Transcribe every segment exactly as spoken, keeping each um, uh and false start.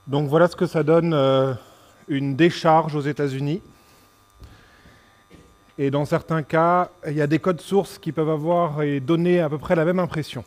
Donc voilà ce que ça donne euh, une décharge aux États-Unis. Et dans certains cas, il y a des codes sources qui peuvent avoir et donner à peu près la même impression.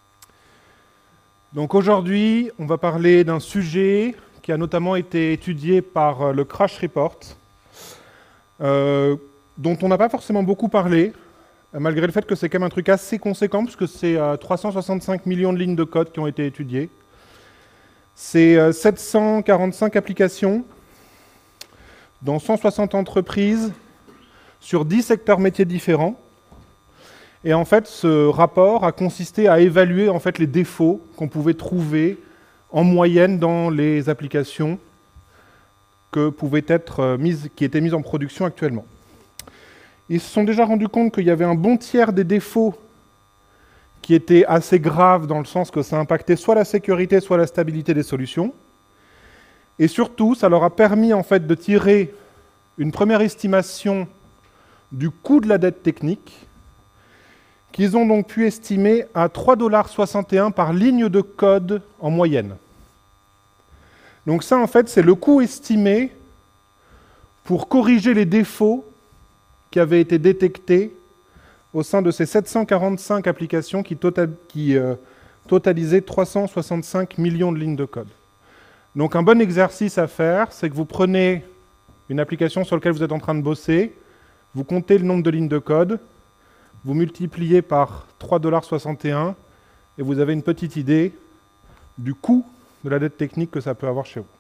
Donc aujourd'hui, on va parler d'un sujet qui a notamment été étudié par le Crash Report, euh, dont on n'a pas forcément beaucoup parlé, malgré le fait que c'est quand même un truc assez conséquent, puisque c'est euh, trois cent soixante-cinq millions de lignes de code qui ont été étudiées. C'est euh, sept cent quarante-cinq applications dans cent soixante entreprises sur dix secteurs métiers différents. Et en fait, ce rapport a consisté à évaluer en fait, les défauts qu'on pouvait trouver en moyenne dans les applications que pouvaient être mises, qui étaient mises en production actuellement. Ils se sont déjà rendus compte qu'il y avait un bon tiers des défauts qui étaient assez graves dans le sens que ça impactait soit la sécurité, soit la stabilité des solutions. Et surtout, ça leur a permis en fait, de tirer une première estimation du coût de la dette technique, qu'ils ont donc pu estimer à trois dollars soixante et un par ligne de code en moyenne. Donc ça, en fait, c'est le coût estimé pour corriger les défauts qui avaient été détectés au sein de ces sept cent quarante-cinq applications qui, total, qui euh, totalisaient trois cent soixante-cinq millions de lignes de code. Donc un bon exercice à faire, c'est que vous prenez une application sur laquelle vous êtes en train de bosser, vous comptez le nombre de lignes de code, vous multipliez par trois dollars soixante et un et vous avez une petite idée du coût de la dette technique que ça peut avoir chez vous.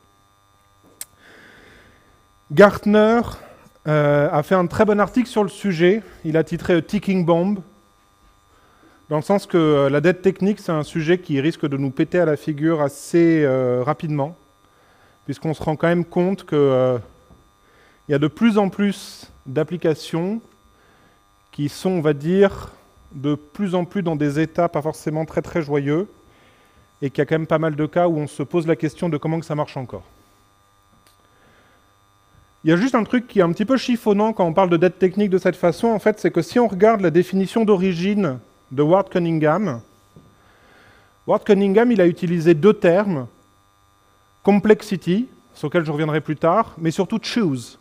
Gartner euh, a fait un très bon article sur le sujet. Il a titré A Ticking Bomb, dans le sens que euh, la dette technique, c'est un sujet qui risque de nous péter à la figure assez euh, rapidement, puisqu'on se rend quand même compte qu'il euh, y a de plus en plus d'applications qui sont, on va dire, de plus en plus dans des états pas forcément très très joyeux, et qu'il y a quand même pas mal de cas où on se pose la question de comment que ça marche encore. Il y a juste un truc qui est un petit peu chiffonnant quand on parle de dette technique de cette façon, en fait, c'est que si on regarde la définition d'origine de Ward Cunningham, Ward Cunningham, il a utilisé deux termes, complexity, sur lequel je reviendrai plus tard, mais surtout choose.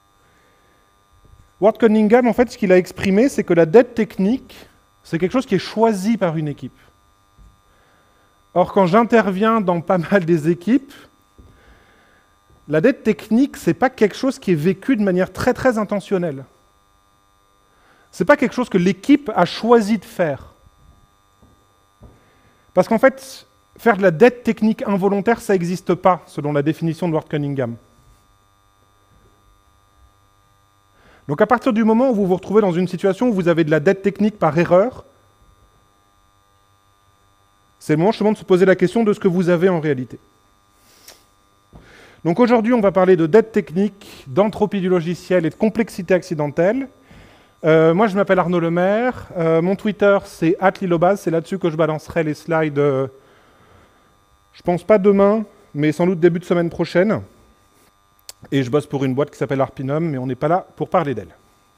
Ward Cunningham, en fait, ce qu'il a exprimé, c'est que la dette technique, c'est quelque chose qui est choisi par une équipe. Or, quand j'interviens dans pas mal des équipes, la dette technique, ce n'est pas quelque chose qui est vécu de manière très très intentionnelle. Ce n'est pas quelque chose que l'équipe a choisi de faire. Parce qu'en fait, faire de la dette technique involontaire, ça n'existe pas, selon la définition de Ward Cunningham. Donc à partir du moment où vous vous retrouvez dans une situation où vous avez de la dette technique par erreur, c'est le moment justement de se poser la question de ce que vous avez en réalité. Donc aujourd'hui, on va parler de dette technique, d'entropie du logiciel et de complexité accidentelle. Euh, moi, je m'appelle Arnaud Lemaire. Euh, mon Twitter, c'est arobase lilobase. C'est là-dessus que je balancerai les slides, euh, je pense pas demain, mais sans doute début de semaine prochaine. Et je bosse pour une boîte qui s'appelle Arpinum, mais on n'est pas là pour parler d'elle.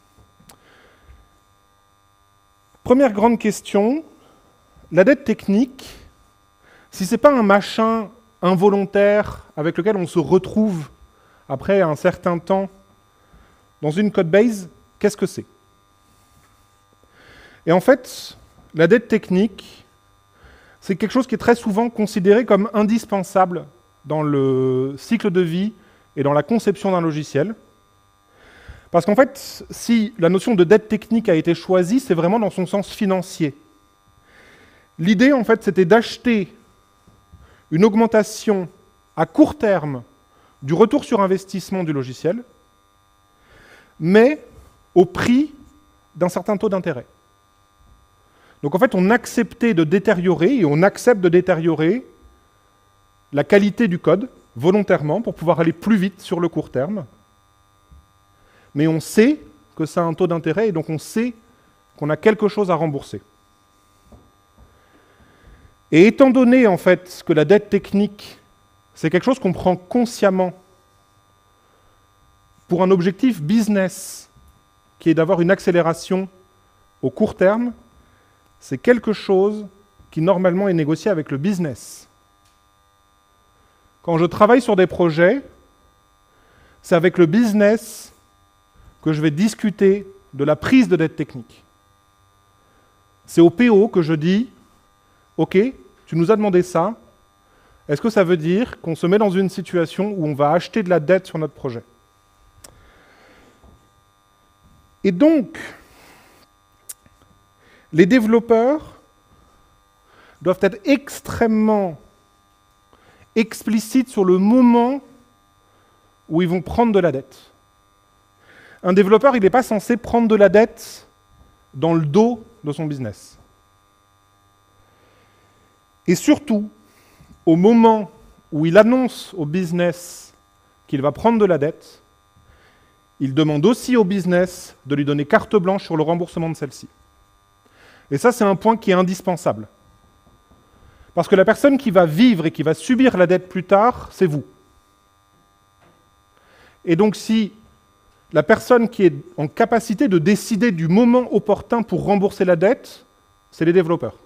Première grande question, la dette technique, si ce n'est pas un machin involontaire avec lequel on se retrouve après un certain temps dans une codebase, qu'est-ce que c'est? Et en fait, la dette technique, c'est quelque chose qui est très souvent considéré comme indispensable dans le cycle de vie et dans la conception d'un logiciel. Parce qu'en fait, si la notion de dette technique a été choisie, c'est vraiment dans son sens financier. L'idée, en fait, c'était d'acheter une augmentation à court terme du retour sur investissement du logiciel, mais au prix d'un certain taux d'intérêt. Donc en fait, on acceptait de détériorer, et on accepte de détériorer la qualité du code, volontairement, pour pouvoir aller plus vite sur le court terme. Mais on sait que ça a un taux d'intérêt, et donc on sait qu'on a quelque chose à rembourser. Et étant donné, en fait, que la dette technique, c'est quelque chose qu'on prend consciemment pour un objectif business, qui est d'avoir une accélération au court terme, c'est quelque chose qui, normalement, est négocié avec le business. quand je travaille sur des projets, c'est avec le business que je vais discuter de la prise de dette technique. C'est au P O que je dis, OK, tu nous as demandé ça, est-ce que ça veut dire qu'on se met dans une situation où on va acheter de la dette sur notre projet? Et donc, les développeurs doivent être extrêmement explicites sur le moment où ils vont prendre de la dette. Un développeur, il n'est pas censé prendre de la dette dans le dos de son business. Et surtout, au moment où il annonce au business qu'il va prendre de la dette, il demande aussi au business de lui donner carte blanche sur le remboursement de celle-ci. Et ça, c'est un point qui est indispensable. Parce que la personne qui va vivre et qui va subir la dette plus tard, c'est vous. Et donc, si la personne qui est en capacité de décider du moment opportun pour rembourser la dette, c'est les développeurs.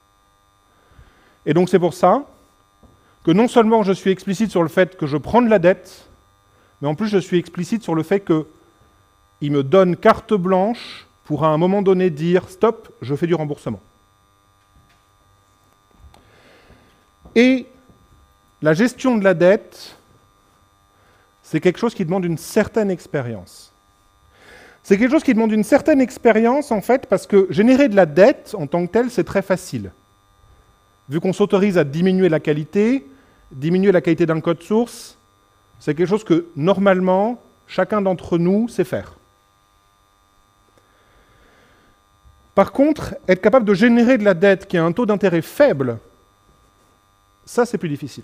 Et donc, c'est pour ça que non seulement je suis explicite sur le fait que je prends de la dette, mais en plus, je suis explicite sur le fait qu'il me donne carte blanche pour à un moment donné dire « stop, je fais du remboursement ». Et la gestion de la dette, c'est quelque chose qui demande une certaine expérience. C'est quelque chose qui demande une certaine expérience, en fait, parce que générer de la dette, en tant que telle, c'est très facile. Vu qu'on s'autorise à diminuer la qualité, diminuer la qualité d'un code source, c'est quelque chose que, normalement, chacun d'entre nous sait faire. Par contre, être capable de générer de la dette qui a un taux d'intérêt faible, ça, c'est plus difficile.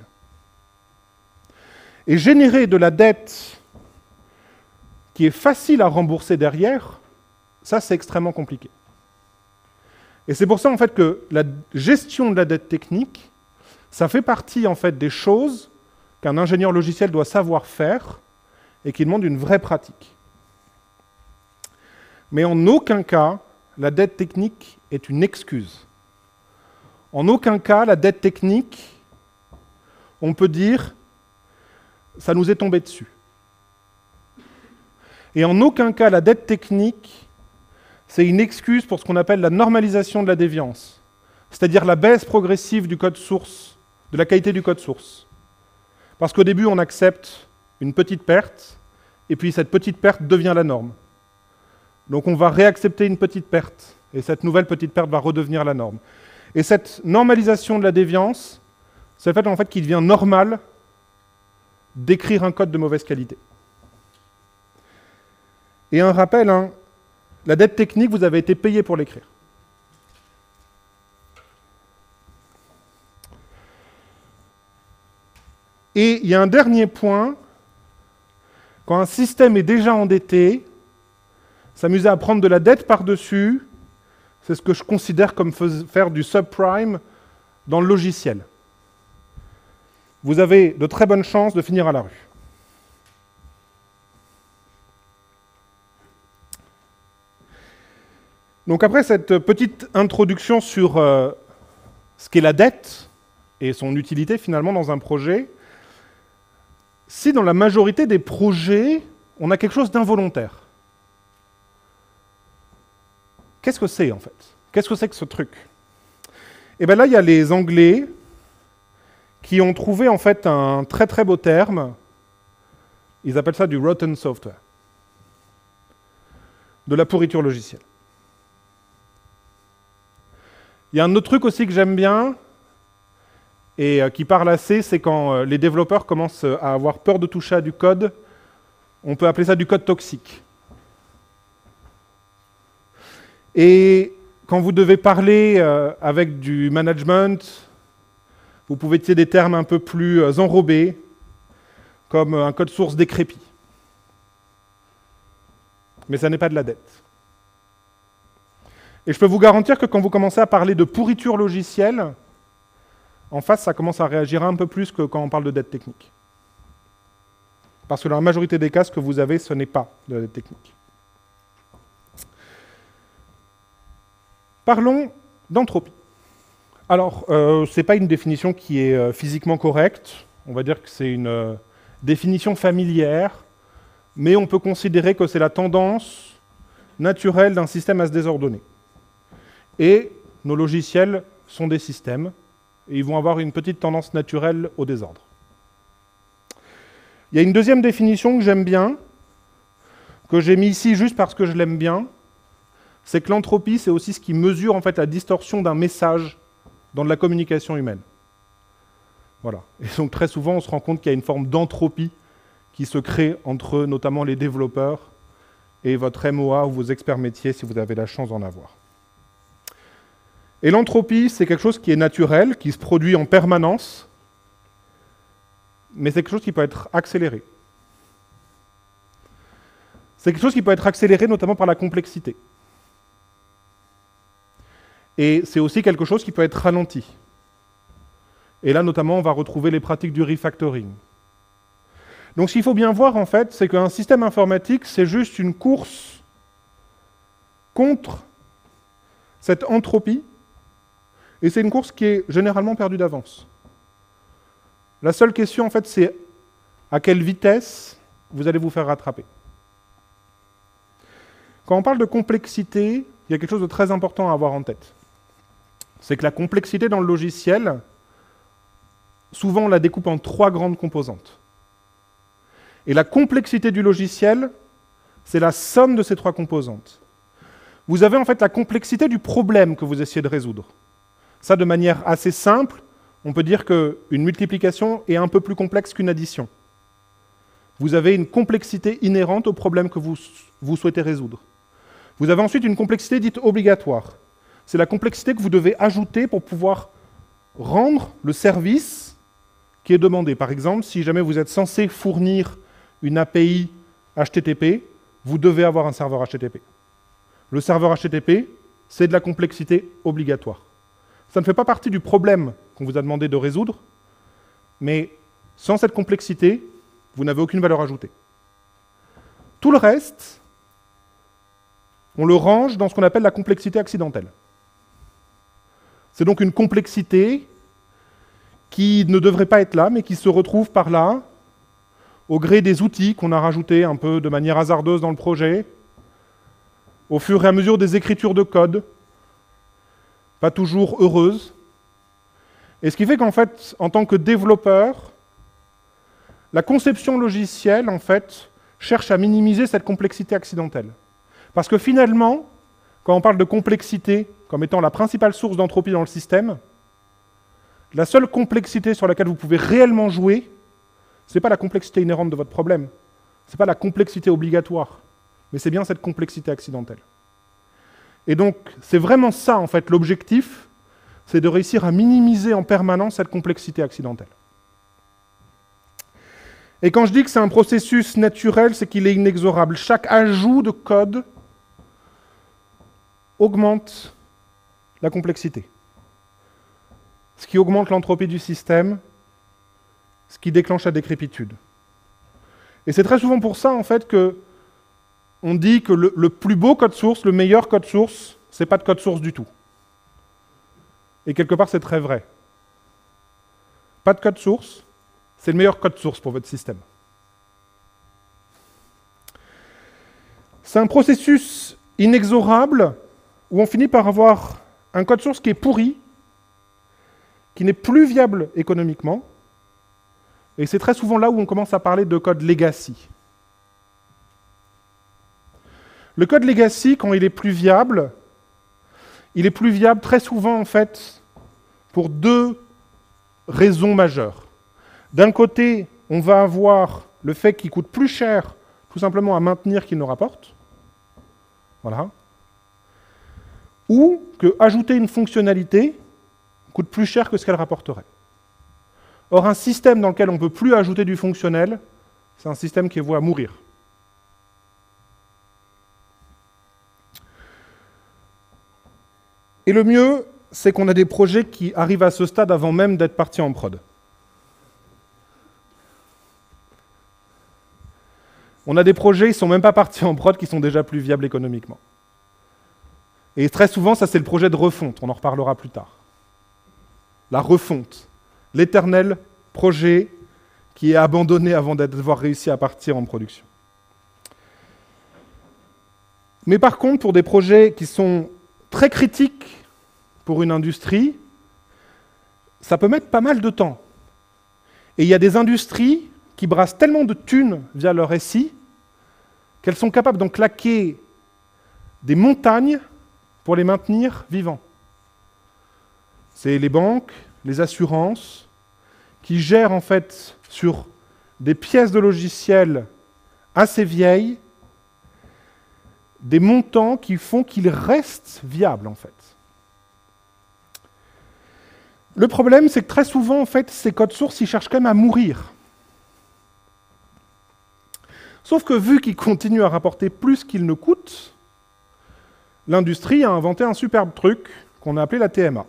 Et générer de la dette qui est facile à rembourser derrière, ça, c'est extrêmement compliqué. Et c'est pour ça, en fait, que la gestion de la dette technique, ça fait partie, en fait, des choses qu'un ingénieur logiciel doit savoir faire et qui demande une vraie pratique. Mais en aucun cas, la dette technique est une excuse. En aucun cas, la dette technique, on peut dire, ça nous est tombé dessus. Et en aucun cas, la dette technique, c'est une excuse pour ce qu'on appelle la normalisation de la déviance, c'est-à-dire la baisse progressive du code source, de la qualité du code source. Parce qu'au début, on accepte une petite perte, et puis cette petite perte devient la norme. Donc on va réaccepter une petite perte, et cette nouvelle petite perte va redevenir la norme. Et cette normalisation de la déviance, c'est le fait, en fait qu'il devient normal d'écrire un code de mauvaise qualité. Et un rappel, hein, la dette technique, vous avez été payé pour l'écrire. Et il y a un dernier point, quand un système est déjà endetté, s'amuser à prendre de la dette par-dessus, c'est ce que je considère comme faire du subprime dans le logiciel. Vous avez de très bonnes chances de finir à la rue. Donc après cette petite introduction sur euh, ce qu'est la dette et son utilité finalement dans un projet, si dans la majorité des projets, on a quelque chose d'involontaire, qu'est-ce que c'est en fait? Qu'est-ce que c'est que ce truc? Et bien là, il y a les Anglais qui ont trouvé en fait un très très beau terme, ils appellent ça du rotten software, de la pourriture logicielle. Il y a un autre truc aussi que j'aime bien, et qui parle assez, c'est quand les développeurs commencent à avoir peur de toucher à du code, on peut appeler ça du code toxique. Et quand vous devez parler avec du management, vous pouvez utiliser des termes un peu plus enrobés, comme un code source décrépit. Mais ça n'est pas de la dette. Et je peux vous garantir que quand vous commencez à parler de pourriture logicielle, en face, ça commence à réagir un peu plus que quand on parle de dette technique. Parce que dans la majorité des cas, ce que vous avez, ce n'est pas de la dette technique. Parlons d'entropie. Alors, euh, ce n'est pas une définition qui est euh, physiquement correcte. On va dire que c'est une euh, définition familière, mais on peut considérer que c'est la tendance naturelle d'un système à se désordonner. Et nos logiciels sont des systèmes, et ils vont avoir une petite tendance naturelle au désordre. Il y a une deuxième définition que j'aime bien, que j'ai mis ici juste parce que je l'aime bien, c'est que l'entropie, c'est aussi ce qui mesure en fait la distorsion d'un message dans de la communication humaine. Voilà. Et donc très souvent, on se rend compte qu'il y a une forme d'entropie qui se crée entre notamment les développeurs et votre M O A ou vos experts métiers, si vous avez la chance d'en avoir. Et l'entropie, c'est quelque chose qui est naturel, qui se produit en permanence, mais c'est quelque chose qui peut être accéléré. C'est quelque chose qui peut être accéléré notamment par la complexité. Et c'est aussi quelque chose qui peut être ralenti. Et là, notamment, on va retrouver les pratiques du refactoring. Donc, ce qu'il faut bien voir, en fait, c'est qu'un système informatique, c'est juste une course contre cette entropie, et c'est une course qui est généralement perdue d'avance. La seule question, en fait, c'est à quelle vitesse vous allez vous faire rattraper. Quand on parle de complexité, il y a quelque chose de très important à avoir en tête. C'est que la complexité dans le logiciel, souvent on la découpe en trois grandes composantes. Et la complexité du logiciel, c'est la somme de ces trois composantes. Vous avez en fait la complexité du problème que vous essayez de résoudre. Ça, de manière assez simple, on peut dire qu'une multiplication est un peu plus complexe qu'une addition. Vous avez une complexité inhérente au problème que vous, vous souhaitez résoudre. Vous avez ensuite une complexité dite obligatoire. C'est la complexité que vous devez ajouter pour pouvoir rendre le service qui est demandé. Par exemple, si jamais vous êtes censé fournir une A P I H T T P, vous devez avoir un serveur H T T P. Le serveur H T T P, c'est de la complexité obligatoire. Ça ne fait pas partie du problème qu'on vous a demandé de résoudre, mais sans cette complexité, vous n'avez aucune valeur ajoutée. Tout le reste, on le range dans ce qu'on appelle la complexité accidentelle. C'est donc une complexité qui ne devrait pas être là, mais qui se retrouve par là, au gré des outils qu'on a rajoutés un peu de manière hasardeuse dans le projet, au fur et à mesure des écritures de code, pas toujours heureuses. Et ce qui fait qu'en fait, en tant que développeur, la conception logicielle, en fait, cherche à minimiser cette complexité accidentelle. Parce que finalement, quand on parle de complexité comme étant la principale source d'entropie dans le système, la seule complexité sur laquelle vous pouvez réellement jouer, ce n'est pas la complexité inhérente de votre problème, ce n'est pas la complexité obligatoire, mais c'est bien cette complexité accidentelle. Et donc, c'est vraiment ça, en fait, l'objectif, c'est de réussir à minimiser en permanence cette complexité accidentelle. Et quand je dis que c'est un processus naturel, c'est qu'il est inexorable. Chaque ajout de code augmente la complexité. Ce qui augmente l'entropie du système, ce qui déclenche la décrépitude. Et c'est très souvent pour ça, en fait, que on dit que le, le plus beau code source, le meilleur code source, c'est pas de code source du tout. Et quelque part, c'est très vrai. Pas de code source, c'est le meilleur code source pour votre système. C'est un processus inexorable où on finit par avoir un code source qui est pourri, qui n'est plus viable économiquement, et c'est très souvent là où on commence à parler de code legacy. Le code legacy, quand il est plus viable, il est plus viable très souvent, en fait, pour deux raisons majeures. D'un côté, on va avoir le fait qu'il coûte plus cher, tout simplement à maintenir qu'il ne rapporte. Voilà. Ou que ajouter une fonctionnalité coûte plus cher que ce qu'elle rapporterait. Or, un système dans lequel on ne peut plus ajouter du fonctionnel, c'est un système qui est voué à mourir. Et le mieux, c'est qu'on a des projets qui arrivent à ce stade avant même d'être partis en prod. On a des projets, ils ne sont même pas partis en prod, qui sont déjà plus viables économiquement. Et très souvent, ça c'est le projet de refonte, on en reparlera plus tard. La refonte, l'éternel projet qui est abandonné avant d'avoir réussi à partir en production. Mais par contre, pour des projets qui sont très critiques pour une industrie, ça peut mettre pas mal de temps. Et il y a des industries qui brassent tellement de thunes via leur S I qu'elles sont capables d'en claquer des montagnes pour les maintenir vivants. C'est les banques, les assurances, qui gèrent en fait sur des pièces de logiciels assez vieilles des montants qui font qu'ils restent viables en fait. Le problème, c'est que très souvent, en fait, ces codes sources, ils cherchent quand même à mourir. Sauf que vu qu'ils continuent à rapporter plus qu'ils ne coûtent, l'industrie a inventé un superbe truc qu'on a appelé la T M A.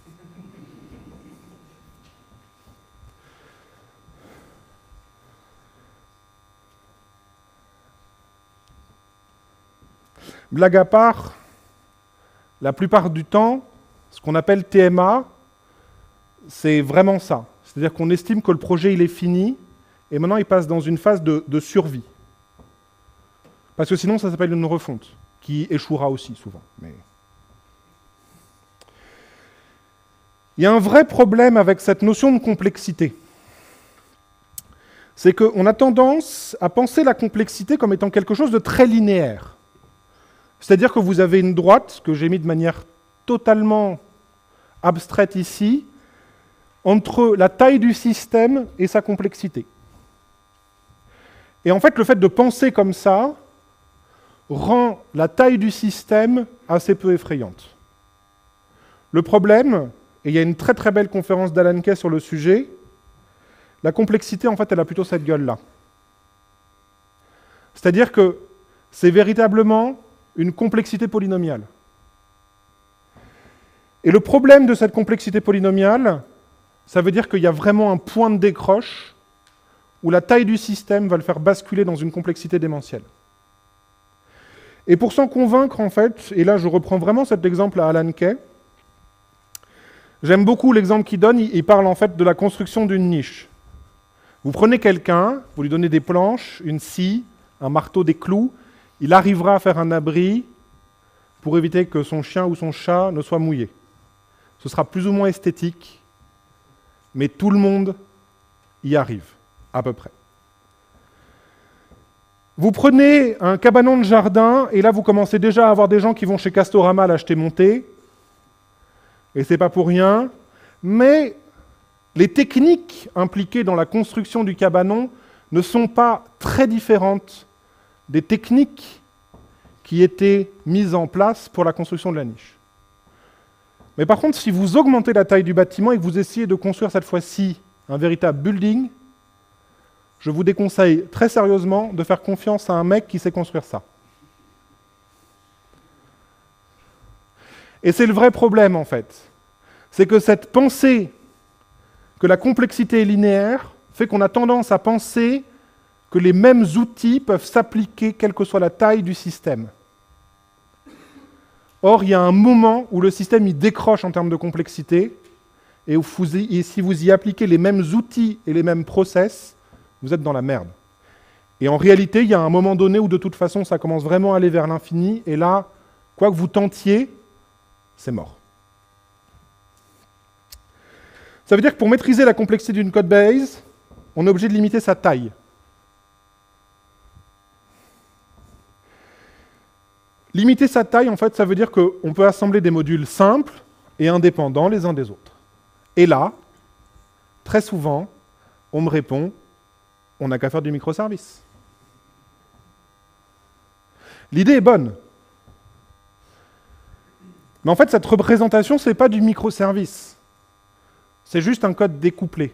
Blague à part, la plupart du temps, ce qu'on appelle T M A, c'est vraiment ça. C'est-à-dire qu'on estime que le projet il est fini et maintenant il passe dans une phase de, de survie. Parce que sinon ça s'appelle une refonte, qui échouera aussi souvent. Mais... il y a un vrai problème avec cette notion de complexité. C'est qu'on a tendance à penser la complexité comme étant quelque chose de très linéaire. C'est-à-dire que vous avez une droite, que j'ai mis de manière totalement abstraite ici, entre la taille du système et sa complexité. Et en fait, le fait de penser comme ça rend la taille du système assez peu effrayante. Le problème, et il y a une très très belle conférence d'Alan Kay sur le sujet, la complexité, en fait, elle a plutôt cette gueule-là. C'est-à-dire que c'est véritablement une complexité polynomiale. Et le problème de cette complexité polynomiale, ça veut dire qu'il y a vraiment un point de décroche où la taille du système va le faire basculer dans une complexité démentielle. Et pour s'en convaincre, en fait, et là je reprends vraiment cet exemple à Alan Kay, j'aime beaucoup l'exemple qu'il donne, il parle en fait de la construction d'une niche. Vous prenez quelqu'un, vous lui donnez des planches, une scie, un marteau, des clous, il arrivera à faire un abri pour éviter que son chien ou son chat ne soit mouillé. Ce sera plus ou moins esthétique, mais tout le monde y arrive, à peu près. Vous prenez un cabanon de jardin, et là vous commencez déjà à avoir des gens qui vont chez Castorama l'acheter monté, et c'est pas pour rien, mais les techniques impliquées dans la construction du cabanon ne sont pas très différentes des techniques qui étaient mises en place pour la construction de la niche. Mais par contre, si vous augmentez la taille du bâtiment et que vous essayez de construire cette fois-ci un véritable building, je vous déconseille très sérieusement de faire confiance à un mec qui sait construire ça. Et c'est le vrai problème, en fait. C'est que cette pensée que la complexité est linéaire fait qu'on a tendance à penser que les mêmes outils peuvent s'appliquer quelle que soit la taille du système. Or, il y a un moment où le système il décroche en termes de complexité, et, où vous y, et si vous y appliquez les mêmes outils et les mêmes process, vous êtes dans la merde. Et en réalité, il y a un moment donné où de toute façon, ça commence vraiment à aller vers l'infini, et là, quoi que vous tentiez, c'est mort. Ça veut dire que pour maîtriser la complexité d'une code base, on est obligé de limiter sa taille. Limiter sa taille, en fait, ça veut dire qu'on peut assembler des modules simples et indépendants les uns des autres. Et là, très souvent, on me répond, on n'a qu'à faire du microservice. L'idée est bonne. Mais en fait, cette représentation, ce n'est pas du microservice. C'est juste un code découplé.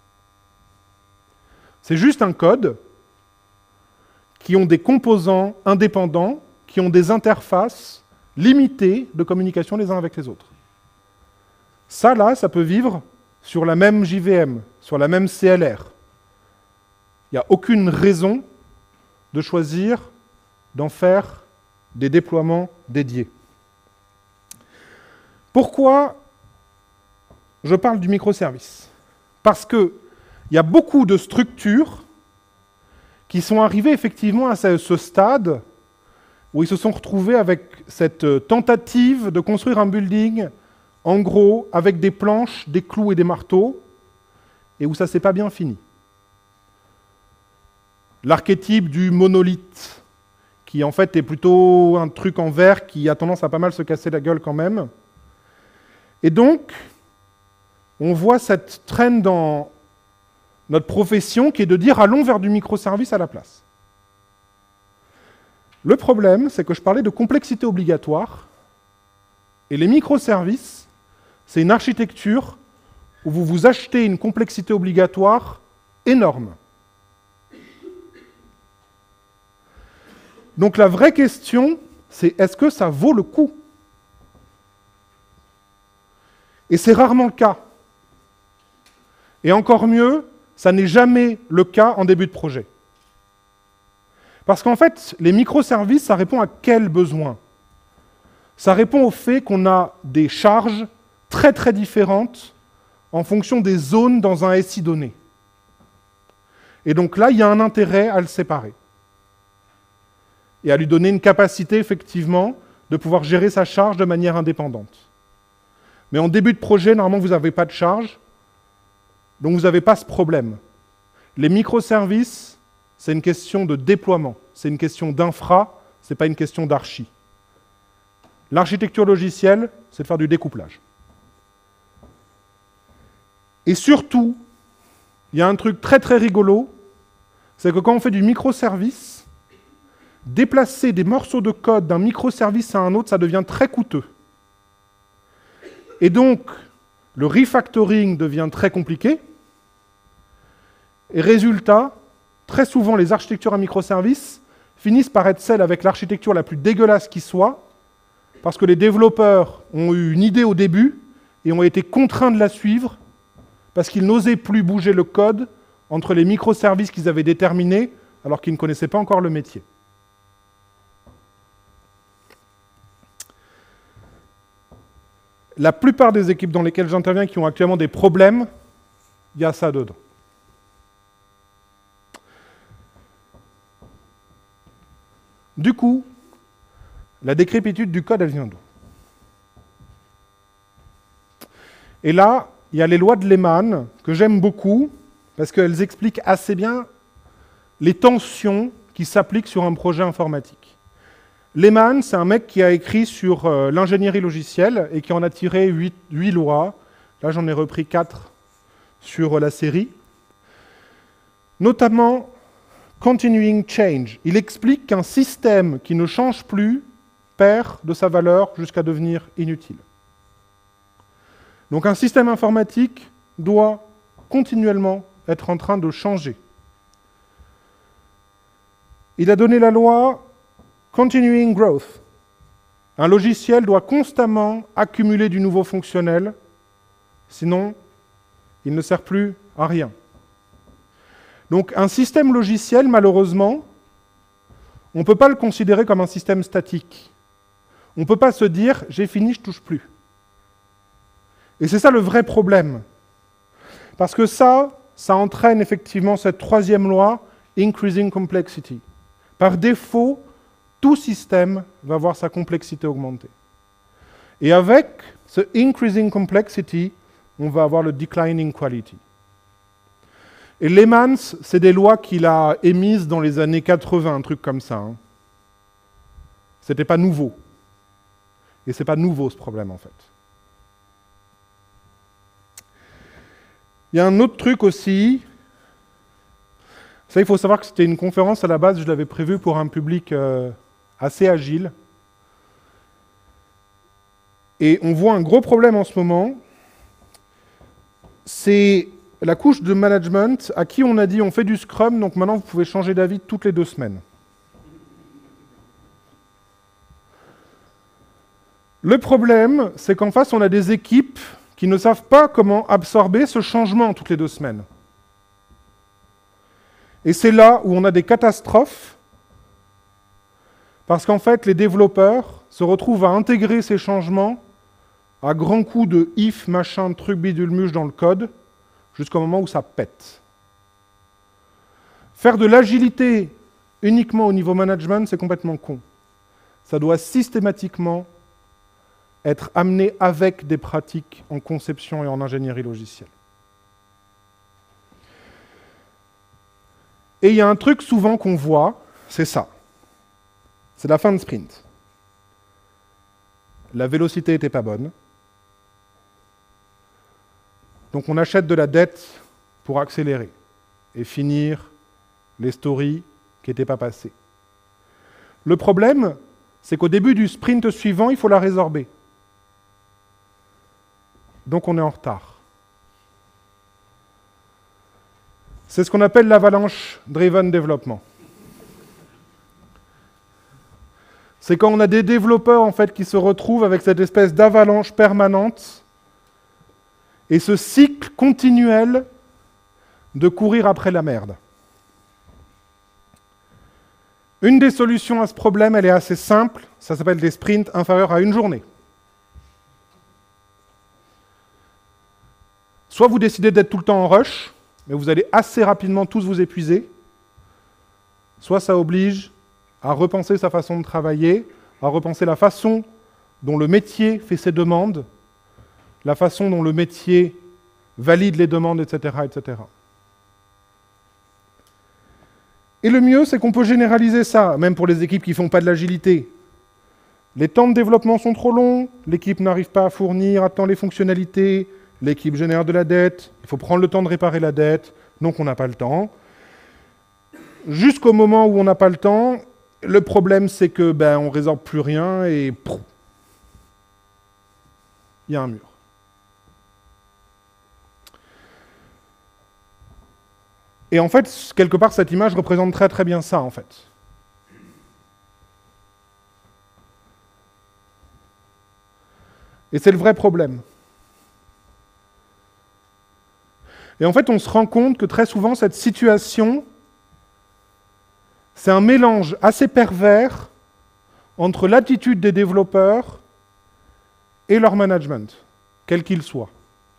C'est juste un code qui ont des composants indépendants, qui ont des interfaces limitées de communication les uns avec les autres. Ça, là, ça peut vivre sur la même J V M, sur la même C L R. Il n'y a aucune raison de choisir d'en faire des déploiements dédiés. Pourquoi je parle du microservice? Parce que il y a beaucoup de structures qui sont arrivées effectivement à ce, ce stade où ils se sont retrouvés avec cette tentative de construire un building, en gros, avec des planches, des clous et des marteaux, et où ça ne s'est pas bien fini. L'archétype du monolithe, qui en fait est plutôt un truc en verre qui a tendance à pas mal se casser la gueule quand même. Et donc, on voit cette trend dans notre profession qui est de dire allons vers du microservice à la place. Le problème, c'est que je parlais de complexité obligatoire, et les microservices, c'est une architecture où vous vous achetez une complexité obligatoire énorme. Donc la vraie question, c'est est-ce que ça vaut le coup? Et c'est rarement le cas. Et encore mieux, ça n'est jamais le cas en début de projet. Parce qu'en fait, les microservices, ça répond à quel besoin? Ça répond au fait qu'on a des charges très très différentes en fonction des zones dans un S I donné. Et donc là, il y a un intérêt à le séparer. Et à lui donner une capacité, effectivement, de pouvoir gérer sa charge de manière indépendante. Mais en début de projet, normalement, vous n'avez pas de charge, donc vous n'avez pas ce problème. Les microservices, c'est une question de déploiement, c'est une question d'infra, ce n'est pas une question d'archi. L'architecture logicielle, c'est de faire du découplage. Et surtout, il y a un truc très très rigolo, c'est que quand on fait du microservice, déplacer des morceaux de code d'un microservice à un autre, ça devient très coûteux. Et donc, le refactoring devient très compliqué. Et résultat, très souvent, les architectures à microservices finissent par être celles avec l'architecture la plus dégueulasse qui soit, parce que les développeurs ont eu une idée au début et ont été contraints de la suivre, parce qu'ils n'osaient plus bouger le code entre les microservices qu'ils avaient déterminés, alors qu'ils ne connaissaient pas encore le métier. La plupart des équipes dans lesquelles j'interviens qui ont actuellement des problèmes, il y a ça dedans. Du coup, la décrépitude du code, elle vient d'où? Et là, il y a les lois de Lehman, que j'aime beaucoup, parce qu'elles expliquent assez bien les tensions qui s'appliquent sur un projet informatique. Lehman, c'est un mec qui a écrit sur euh, l'ingénierie logicielle et qui en a tiré huit, huit lois. Là, j'en ai repris quatre sur euh, la série. Notamment, Continuing Change. Il explique qu'un système qui ne change plus perd de sa valeur jusqu'à devenir inutile. Donc un système informatique doit continuellement être en train de changer. Il a donné la loi Continuing Growth. Un logiciel doit constamment accumuler du nouveau fonctionnel, sinon il ne sert plus à rien. Donc un système logiciel, malheureusement, on ne peut pas le considérer comme un système statique. On ne peut pas se dire « j'ai fini, je ne touche plus ». Et c'est ça le vrai problème. Parce que ça, ça entraîne effectivement cette troisième loi, Increasing Complexity. Par défaut, tout système va avoir sa complexité augmentée. Et avec ce Increasing Complexity, on va avoir le Declining Quality. Et Lehman, c'est des lois qu'il a émises dans les années quatre-vingts, un truc comme ça. Hein. C'était pas nouveau. Et c'est pas nouveau ce problème en fait. Il y a un autre truc aussi. Ça, il faut savoir que c'était une conférence à la base, je l'avais prévue pour un public euh, assez agile. Et on voit un gros problème en ce moment. C'est la couche de management à qui on a dit on fait du Scrum, donc maintenant vous pouvez changer d'avis toutes les deux semaines. Le problème, c'est qu'en face, on a des équipes qui ne savent pas comment absorber ce changement toutes les deux semaines. Et c'est là où on a des catastrophes, parce qu'en fait, les développeurs se retrouvent à intégrer ces changements à grands coups de if, machin, truc, bidule, muche dans le code, jusqu'au moment où ça pète. Faire de l'agilité uniquement au niveau management, c'est complètement con. Ça doit systématiquement être amené avec des pratiques en conception et en ingénierie logicielle. Et il y a un truc souvent qu'on voit, c'est ça. C'est la fin de sprint. La vélocité n'était pas bonne. Donc on achète de la dette pour accélérer et finir les stories qui n'étaient pas passées. Le problème, c'est qu'au début du sprint suivant, il faut la résorber. Donc on est en retard. C'est ce qu'on appelle l'avalanche driven development. C'est quand on a des développeurs en fait, qui se retrouvent avec cette espèce d'avalanche permanente et ce cycle continuel de courir après la merde. Une des solutions à ce problème, elle est assez simple, ça s'appelle des sprints inférieurs à une journée. Soit vous décidez d'être tout le temps en rush, mais vous allez assez rapidement tous vous épuiser, soit ça oblige à repenser sa façon de travailler, à repenser la façon dont le métier fait ses demandes, la façon dont le métier valide les demandes, et cetera, et cetera. Et le mieux, c'est qu'on peut généraliser ça, même pour les équipes qui ne font pas de l'agilité. Les temps de développement sont trop longs, l'équipe n'arrive pas à fournir à temps les fonctionnalités, l'équipe génère de la dette, il faut prendre le temps de réparer la dette, donc on n'a pas le temps. Jusqu'au moment où on n'a pas le temps, le problème c'est que ben, on ne résorbe plus rien et pouf, il y a un mur. Et en fait, quelque part, cette image représente très très bien ça, en fait. Et c'est le vrai problème. Et en fait, on se rend compte que très souvent, cette situation, c'est un mélange assez pervers entre l'attitude des développeurs et leur management, quel qu'il soit.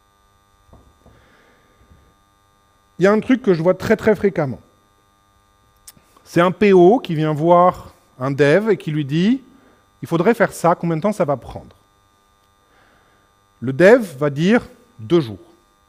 Il y a un truc que je vois très très fréquemment. C'est un P O qui vient voir un dev et qui lui dit « il faudrait faire ça, combien de temps ça va prendre ?» Le dev va dire « deux jours ».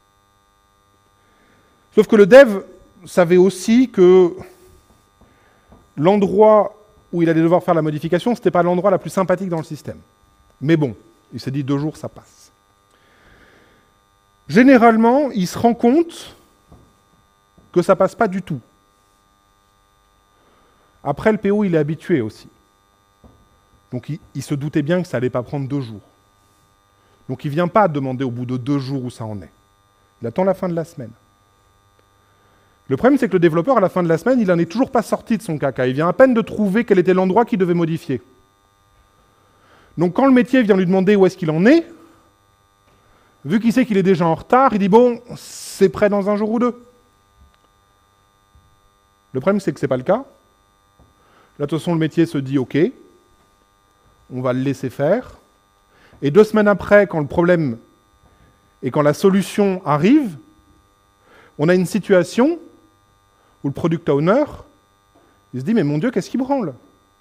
Sauf que le dev savait aussi que l'endroit où il allait devoir faire la modification, ce n'était pas l'endroit la plus sympathique dans le système. Mais bon, il s'est dit « deux jours, ça passe ». Généralement, il se rend compte que ça passe pas du tout. Après, le P O, il est habitué aussi. Donc, il, il se doutait bien que ça allait pas prendre deux jours. Donc, il vient pas demander au bout de deux jours où ça en est. Il attend la fin de la semaine. Le problème, c'est que le développeur, à la fin de la semaine, il n'en est toujours pas sorti de son caca. Il vient à peine de trouver quel était l'endroit qu'il devait modifier. Donc, quand le métier vient lui demander où est-ce qu'il en est, vu qu'il sait qu'il est déjà en retard, il dit « bon, c'est prêt dans un jour ou deux ». Le problème, c'est que ce n'est pas le cas. Là, de toute façon, le métier se dit « ok, on va le laisser faire ». Et deux semaines après, quand le problème et quand la solution arrive, on a une situation où le product owner, il se dit « mais mon Dieu, qu'est-ce qui branle ?»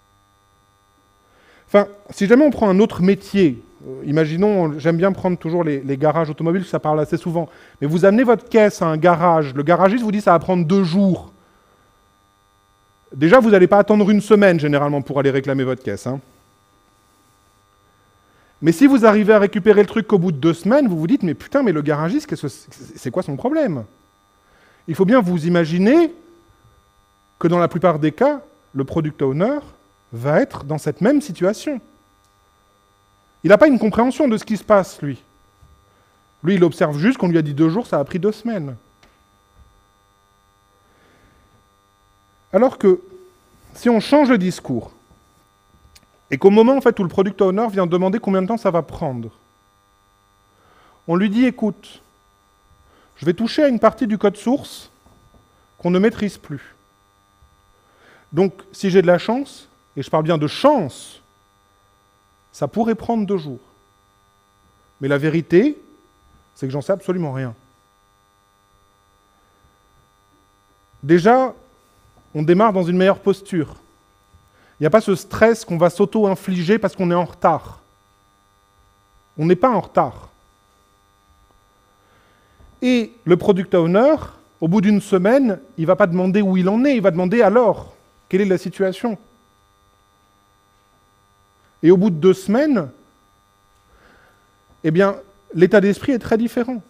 Enfin, si jamais on prend un autre métier, euh, imaginons, j'aime bien prendre toujours les, les garages automobiles, ça parle assez souvent, mais vous amenez votre caisse à un garage, le garagiste vous dit « ça va prendre deux jours ». Déjà, vous n'allez pas attendre une semaine, généralement, pour aller réclamer votre caisse. Hein. Mais si vous arrivez à récupérer le truc qu'au bout de deux semaines, vous vous dites « mais putain, mais le garagiste, c'est quoi son problème ?» Il faut bien vous imaginer que dans la plupart des cas, le product owner va être dans cette même situation. Il n'a pas une compréhension de ce qui se passe, lui. Lui, il observe juste qu'on lui a dit deux jours, ça a pris deux semaines. Alors que, si on change le discours, et qu'au moment en fait, où le product owner vient demander combien de temps ça va prendre, on lui dit, écoute, je vais toucher à une partie du code source qu'on ne maîtrise plus. Donc, si j'ai de la chance, et je parle bien de chance, ça pourrait prendre deux jours. Mais la vérité, c'est que j'en sais absolument rien. Déjà, on démarre dans une meilleure posture. Il n'y a pas ce stress qu'on va s'auto-infliger parce qu'on est en retard. On n'est pas en retard. Et le product owner, au bout d'une semaine, il ne va pas demander où il en est, il va demander alors, quelle est la situation? Et au bout de deux semaines, eh bien, l'état d'esprit est très différent.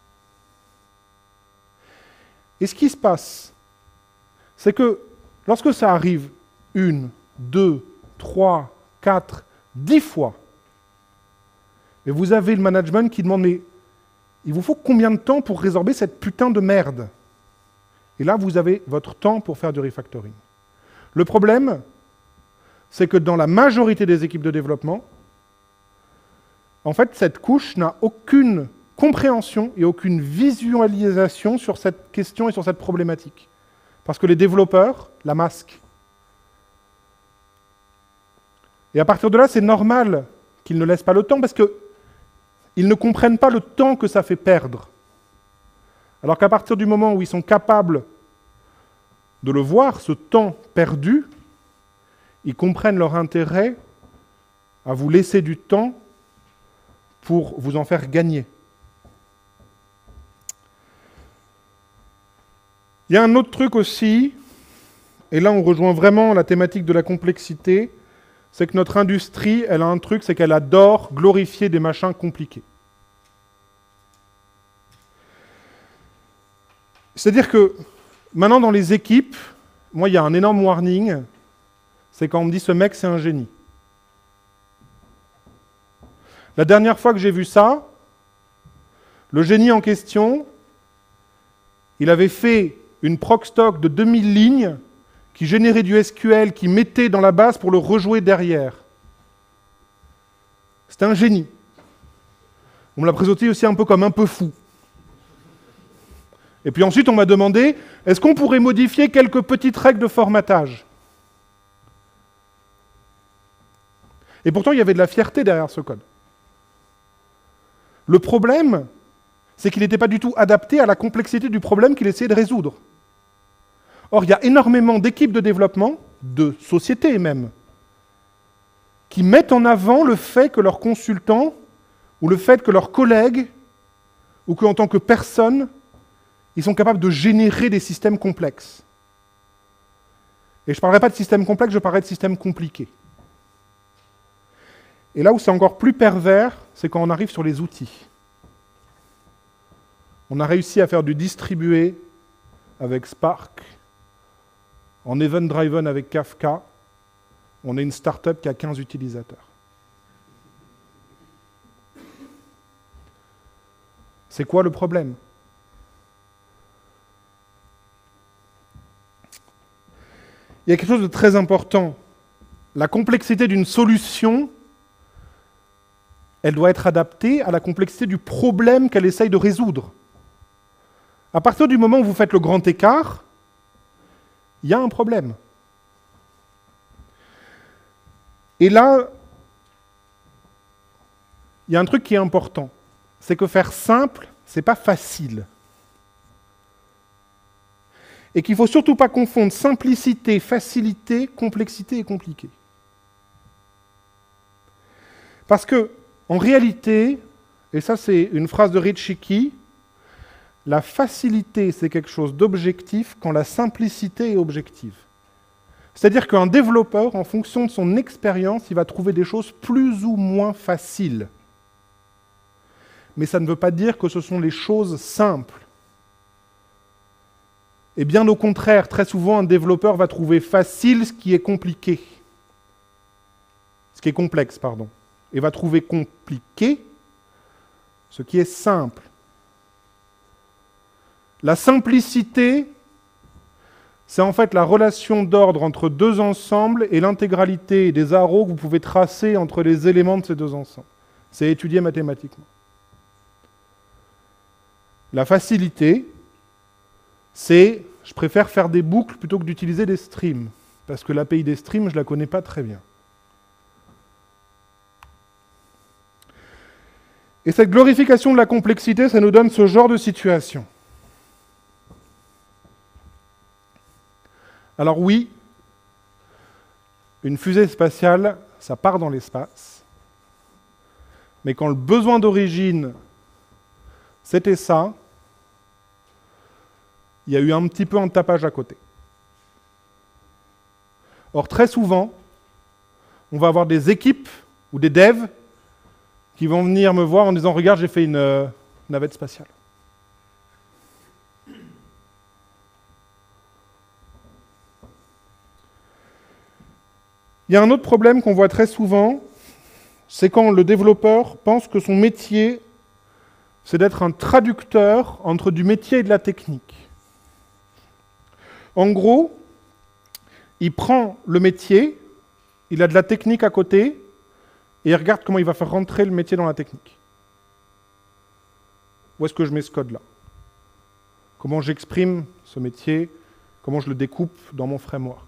Et ce qui se passe, c'est que lorsque ça arrive une, deux, trois, quatre, dix fois, et vous avez le management qui demande « mais il vous faut combien de temps pour résorber cette putain de merde ?» Et là, vous avez votre temps pour faire du refactoring. Le problème, c'est que dans la majorité des équipes de développement, en fait, cette couche n'a aucune compréhension et aucune visualisation sur cette question et sur cette problématique. Parce que les développeurs la masquent. Et à partir de là, c'est normal qu'ils ne laissent pas le temps, parce qu'ils ne comprennent pas le temps que ça fait perdre. Alors qu'à partir du moment où ils sont capables de le voir, ce temps perdu, ils comprennent leur intérêt à vous laisser du temps pour vous en faire gagner. Il y a un autre truc aussi, et là on rejoint vraiment la thématique de la complexité, c'est que notre industrie, elle a un truc, c'est qu'elle adore glorifier des machins compliqués. C'est-à-dire que maintenant dans les équipes, moi il y a un énorme warning, c'est quand on me dit ce mec c'est un génie. La dernière fois que j'ai vu ça, le génie en question, il avait fait une proc stock de deux mille lignes qui générait du S Q L, qui mettait dans la base pour le rejouer derrière. C'était un génie. On me l'a présenté aussi un peu comme un peu fou. Et puis ensuite, on m'a demandé, est-ce qu'on pourrait modifier quelques petites règles de formatage? Et pourtant, il y avait de la fierté derrière ce code. Le problème, c'est qu'il n'était pas du tout adapté à la complexité du problème qu'il essayait de résoudre. Or, il y a énormément d'équipes de développement, de sociétés même, qui mettent en avant le fait que leurs consultants, ou le fait que leurs collègues, ou qu'en tant que personne, ils sont capables de générer des systèmes complexes. Et je ne parlerai pas de systèmes complexes, je parlerai de systèmes compliqués. Et là où c'est encore plus pervers, c'est quand on arrive sur les outils. On a réussi à faire du distribué avec Spark, en event-driven avec Kafka. On est une start-up qui a quinze utilisateurs. C'est quoi le problème? Il y a quelque chose de très important. La complexité d'une solution, elle doit être adaptée à la complexité du problème qu'elle essaye de résoudre. À partir du moment où vous faites le grand écart, il y a un problème. Et là, il y a un truc qui est important. C'est que faire simple, c'est pas facile. Et qu'il ne faut surtout pas confondre simplicité, facilité, complexité et compliqué. Parce que, en réalité, et ça c'est une phrase de Ritchie, la facilité c'est quelque chose d'objectif quand la simplicité est objective. C'est-à-dire qu'un développeur, en fonction de son expérience, il va trouver des choses plus ou moins faciles. Mais ça ne veut pas dire que ce sont les choses simples. Et bien au contraire, très souvent, un développeur va trouver facile ce qui est compliqué. Ce qui est complexe, pardon. Et va trouver compliqué ce qui est simple. La simplicité, c'est en fait la relation d'ordre entre deux ensembles et l'intégralité des arrows que vous pouvez tracer entre les éléments de ces deux ensembles. C'est étudié mathématiquement. La facilité, c'est je préfère faire des boucles plutôt que d'utiliser des streams, parce que l'A P I des streams, je ne la connais pas très bien. Et cette glorification de la complexité, ça nous donne ce genre de situation. Alors oui, une fusée spatiale, ça part dans l'espace, mais quand le besoin d'origine, c'était ça, il y a eu un petit peu un tapage à côté. Or, très souvent, on va avoir des équipes ou des devs qui vont venir me voir en disant « Regarde, j'ai fait une euh, navette spatiale. » Il y a un autre problème qu'on voit très souvent, c'est quand le développeur pense que son métier, c'est d'être un traducteur entre du métier et de la technique. En gros, il prend le métier, il a de la technique à côté, et il regarde comment il va faire rentrer le métier dans la technique. Où est-ce que je mets ce code-là? Comment j'exprime ce métier? Comment je le découpe dans mon framework?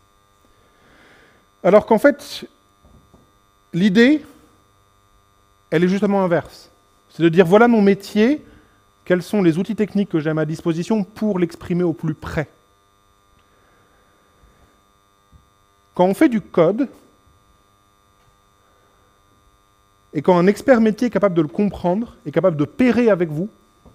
Alors qu'en fait, l'idée, elle est justement inverse. C'est de dire, voilà mon métier, quels sont les outils techniques que j'ai à ma disposition pour l'exprimer au plus près. Quand on fait du code, et quand un expert métier est capable de le comprendre, est capable de pairer avec vous,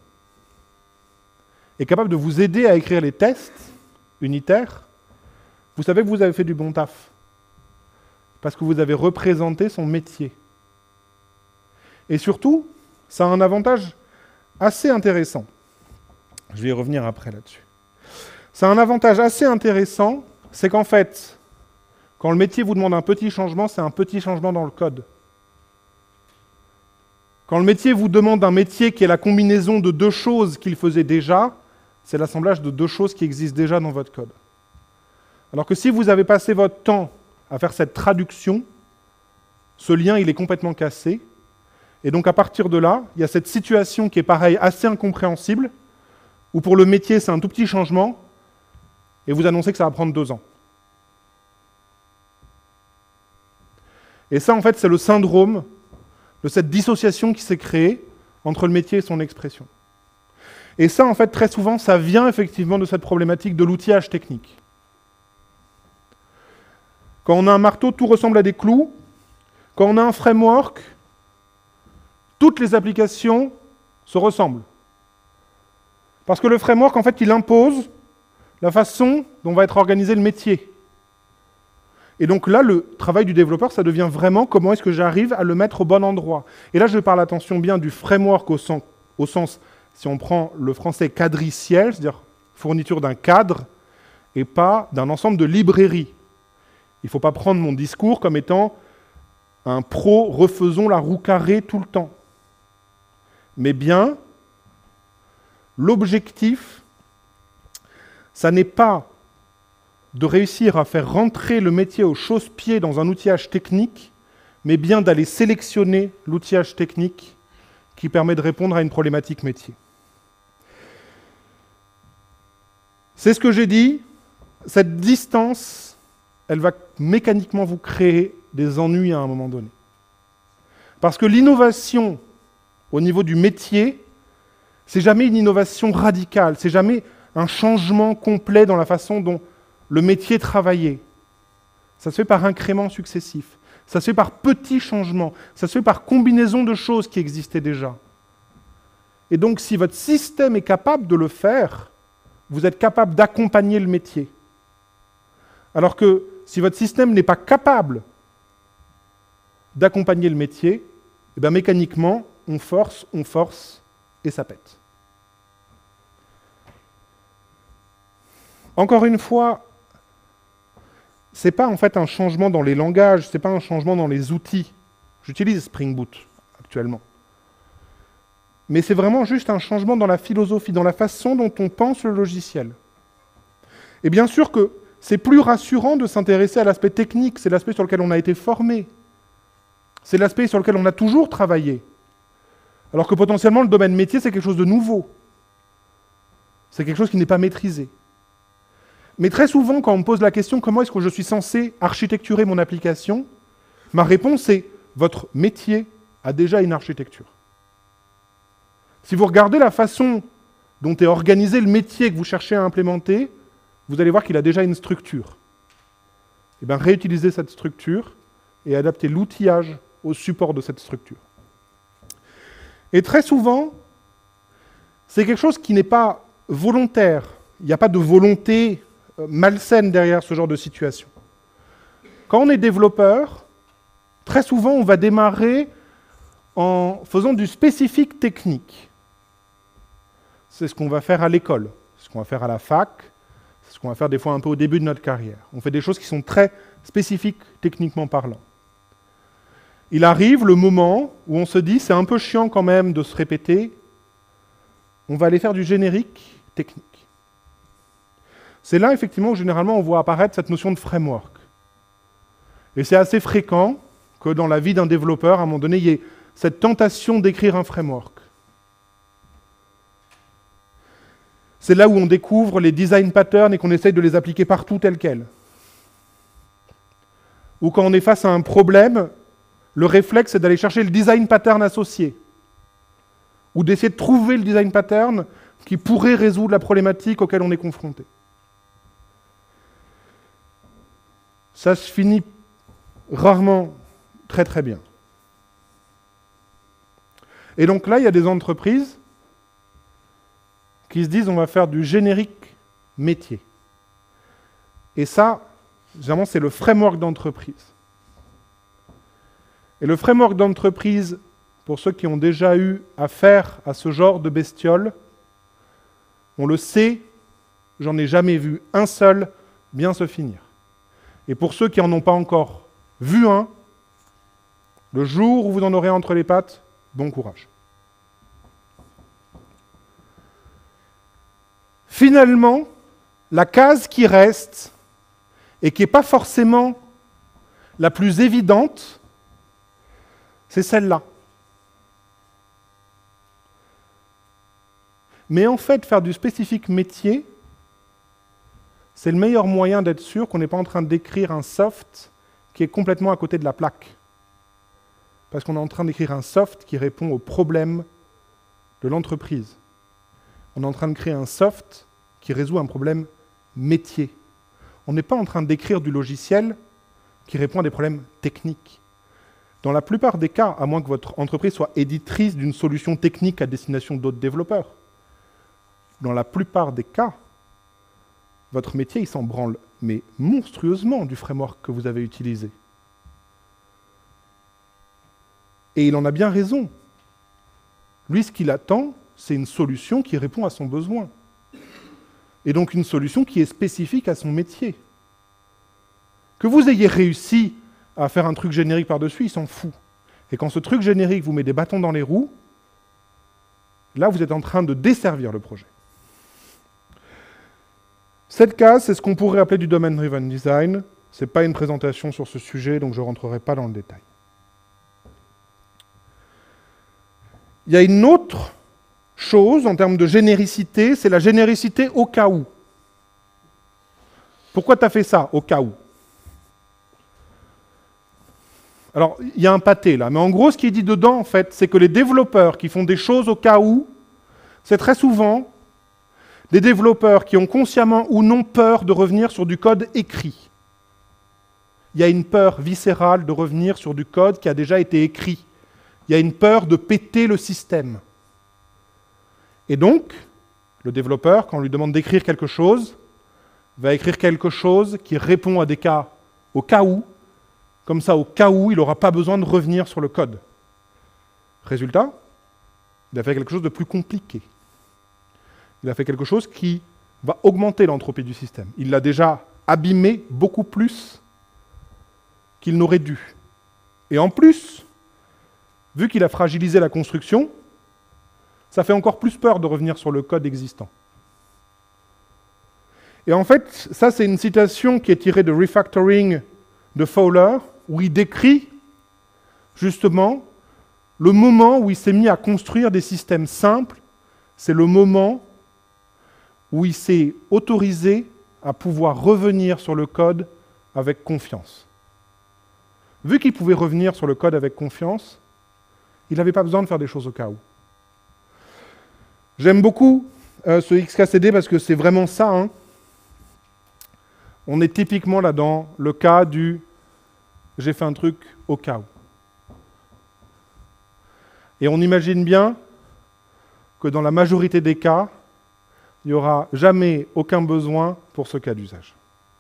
est capable de vous aider à écrire les tests unitaires, vous savez que vous avez fait du bon taf. Parce que vous avez représenté son métier. Et surtout, ça a un avantage assez intéressant. Je vais y revenir après là-dessus. Ça a un avantage assez intéressant, c'est qu'en fait, quand le métier vous demande un petit changement, c'est un petit changement dans le code. Quand le métier vous demande un métier qui est la combinaison de deux choses qu'il faisait déjà, c'est l'assemblage de deux choses qui existent déjà dans votre code. Alors que si vous avez passé votre temps à faire cette traduction, ce lien, il est complètement cassé. Et donc, à partir de là, il y a cette situation qui est, pareil, assez incompréhensible, où pour le métier, c'est un tout petit changement, et vous annoncez que ça va prendre deux ans. Et ça, en fait, c'est le syndrome de cette dissociation qui s'est créée entre le métier et son expression. Et ça, en fait, très souvent, ça vient effectivement de cette problématique de l'outillage technique. Quand on a un marteau, tout ressemble à des clous. Quand on a un framework, toutes les applications se ressemblent. Parce que le framework, en fait, il impose la façon dont va être organisé le métier. Et donc là, le travail du développeur, ça devient vraiment comment est-ce que j'arrive à le mettre au bon endroit. Et là, je parle, attention bien, du framework au sens, au sens si on prend le français cadriciel, c'est-à-dire fourniture d'un cadre, et pas d'un ensemble de librairies. Il ne faut pas prendre mon discours comme étant un pro refaisons la roue carrée tout le temps. Mais bien, l'objectif, ça n'est pas de réussir à faire rentrer le métier au chausse-pied dans un outillage technique, mais bien d'aller sélectionner l'outillage technique qui permet de répondre à une problématique métier. C'est ce que j'ai dit, cette distance, elle va mécaniquement vous créer des ennuis à un moment donné. Parce que l'innovation au niveau du métier, c'est jamais une innovation radicale, c'est jamais un changement complet dans la façon dont le métier travaillait. Ça se fait par incréments successifs, ça se fait par petits changements, ça se fait par combinaison de choses qui existaient déjà. Et donc, si votre système est capable de le faire, vous êtes capable d'accompagner le métier. Alors que si votre système n'est pas capable d'accompagner le métier, eh bien, mécaniquement, on force, on force, et ça pète. Encore une fois, ce n'est pas en fait un changement dans les langages, ce n'est pas un changement dans les outils. J'utilise Spring Boot actuellement. Mais c'est vraiment juste un changement dans la philosophie, dans la façon dont on pense le logiciel. Et bien sûr que c'est plus rassurant de s'intéresser à l'aspect technique, c'est l'aspect sur lequel on a été formé. C'est l'aspect sur lequel on a toujours travaillé. Alors que potentiellement, le domaine métier, c'est quelque chose de nouveau. C'est quelque chose qui n'est pas maîtrisé. Mais très souvent, quand on me pose la question « Comment est-ce que je suis censé architecturer mon application ?», ma réponse est « Votre métier a déjà une architecture. » Si vous regardez la façon dont est organisé le métier que vous cherchez à implémenter, vous allez voir qu'il a déjà une structure. Et bien, réutiliser cette structure et adapter l'outillage au support de cette structure. Et très souvent, c'est quelque chose qui n'est pas volontaire. Il n'y a pas de volonté malsaine derrière ce genre de situation. Quand on est développeur, très souvent, on va démarrer en faisant du spécifique technique. C'est ce qu'on va faire à l'école, c'est ce qu'on va faire à la fac, c'est ce qu'on va faire des fois un peu au début de notre carrière. On fait des choses qui sont très spécifiques techniquement parlant. Il arrive le moment où on se dit, c'est un peu chiant quand même de se répéter, on va aller faire du générique technique. C'est là, effectivement, où généralement on voit apparaître cette notion de framework. Et c'est assez fréquent que dans la vie d'un développeur, à un moment donné, il y ait cette tentation d'écrire un framework. C'est là où on découvre les design patterns et qu'on essaye de les appliquer partout tels quels. Ou quand on est face à un problème, le réflexe, c'est d'aller chercher le design pattern associé. Ou d'essayer de trouver le design pattern qui pourrait résoudre la problématique auquel on est confronté. Ça se finit rarement très très bien. Et donc là, il y a des entreprises qui se disent on va faire du générique métier. Et ça, généralement, c'est le framework d'entreprise. Et le framework d'entreprise, pour ceux qui ont déjà eu affaire à ce genre de bestiole, on le sait, j'en ai jamais vu un seul bien se finir. Et pour ceux qui n'en ont pas encore vu un, le jour où vous en aurez entre les pattes, bon courage. Finalement, la case qui reste, et qui n'est pas forcément la plus évidente, c'est celle-là. Mais en fait, faire du spécifique métier, c'est le meilleur moyen d'être sûr qu'on n'est pas en train d'écrire un soft qui est complètement à côté de la plaque. Parce qu'on est en train d'écrire un soft qui répond aux problèmes de l'entreprise. On est en train de créer un soft qui résout un problème métier. On n'est pas en train d'écrire du logiciel qui répond à des problèmes techniques. Dans la plupart des cas, à moins que votre entreprise soit éditrice d'une solution technique à destination d'autres développeurs, dans la plupart des cas, votre métier, il s'en branle, mais monstrueusement, du framework que vous avez utilisé. Et il en a bien raison. Lui, ce qu'il attend, c'est une solution qui répond à son besoin. Et donc une solution qui est spécifique à son métier. Que vous ayez réussi à faire un truc générique par-dessus, il s'en fout. Et quand ce truc générique vous met des bâtons dans les roues, là, vous êtes en train de desservir le projet. Cette case, c'est ce qu'on pourrait appeler du domain-driven design. Ce n'est pas une présentation sur ce sujet, donc je ne rentrerai pas dans le détail. Il y a une autre chose en termes de généricité, c'est la généricité au cas où. Pourquoi tu as fait ça, au cas où? Alors, il y a un pâté là, mais en gros, ce qui est dit dedans, en fait, c'est que les développeurs qui font des choses au cas où, c'est très souvent des développeurs qui ont consciemment ou non peur de revenir sur du code écrit. Il y a une peur viscérale de revenir sur du code qui a déjà été écrit. Il y a une peur de péter le système. Et donc, le développeur, quand on lui demande d'écrire quelque chose, va écrire quelque chose qui répond à des cas au cas où. Comme ça, au cas où, il n'aura pas besoin de revenir sur le code. Résultat, il a fait quelque chose de plus compliqué. Il a fait quelque chose qui va augmenter l'entropie du système. Il l'a déjà abîmé beaucoup plus qu'il n'aurait dû. Et en plus, vu qu'il a fragilisé la construction, ça fait encore plus peur de revenir sur le code existant. Et en fait, ça c'est une citation qui est tirée de Refactoring de Fowler, où il décrit justement le moment où il s'est mis à construire des systèmes simples, c'est le moment où il s'est autorisé à pouvoir revenir sur le code avec confiance. Vu qu'il pouvait revenir sur le code avec confiance, il n'avait pas besoin de faire des choses au cas où. J'aime beaucoup euh, ce X K C D parce que c'est vraiment ça. Hein. On est typiquement là dans le cas du « j'ai fait un truc au cas où ». Et on imagine bien que dans la majorité des cas, il n'y aura jamais aucun besoin pour ce cas d'usage.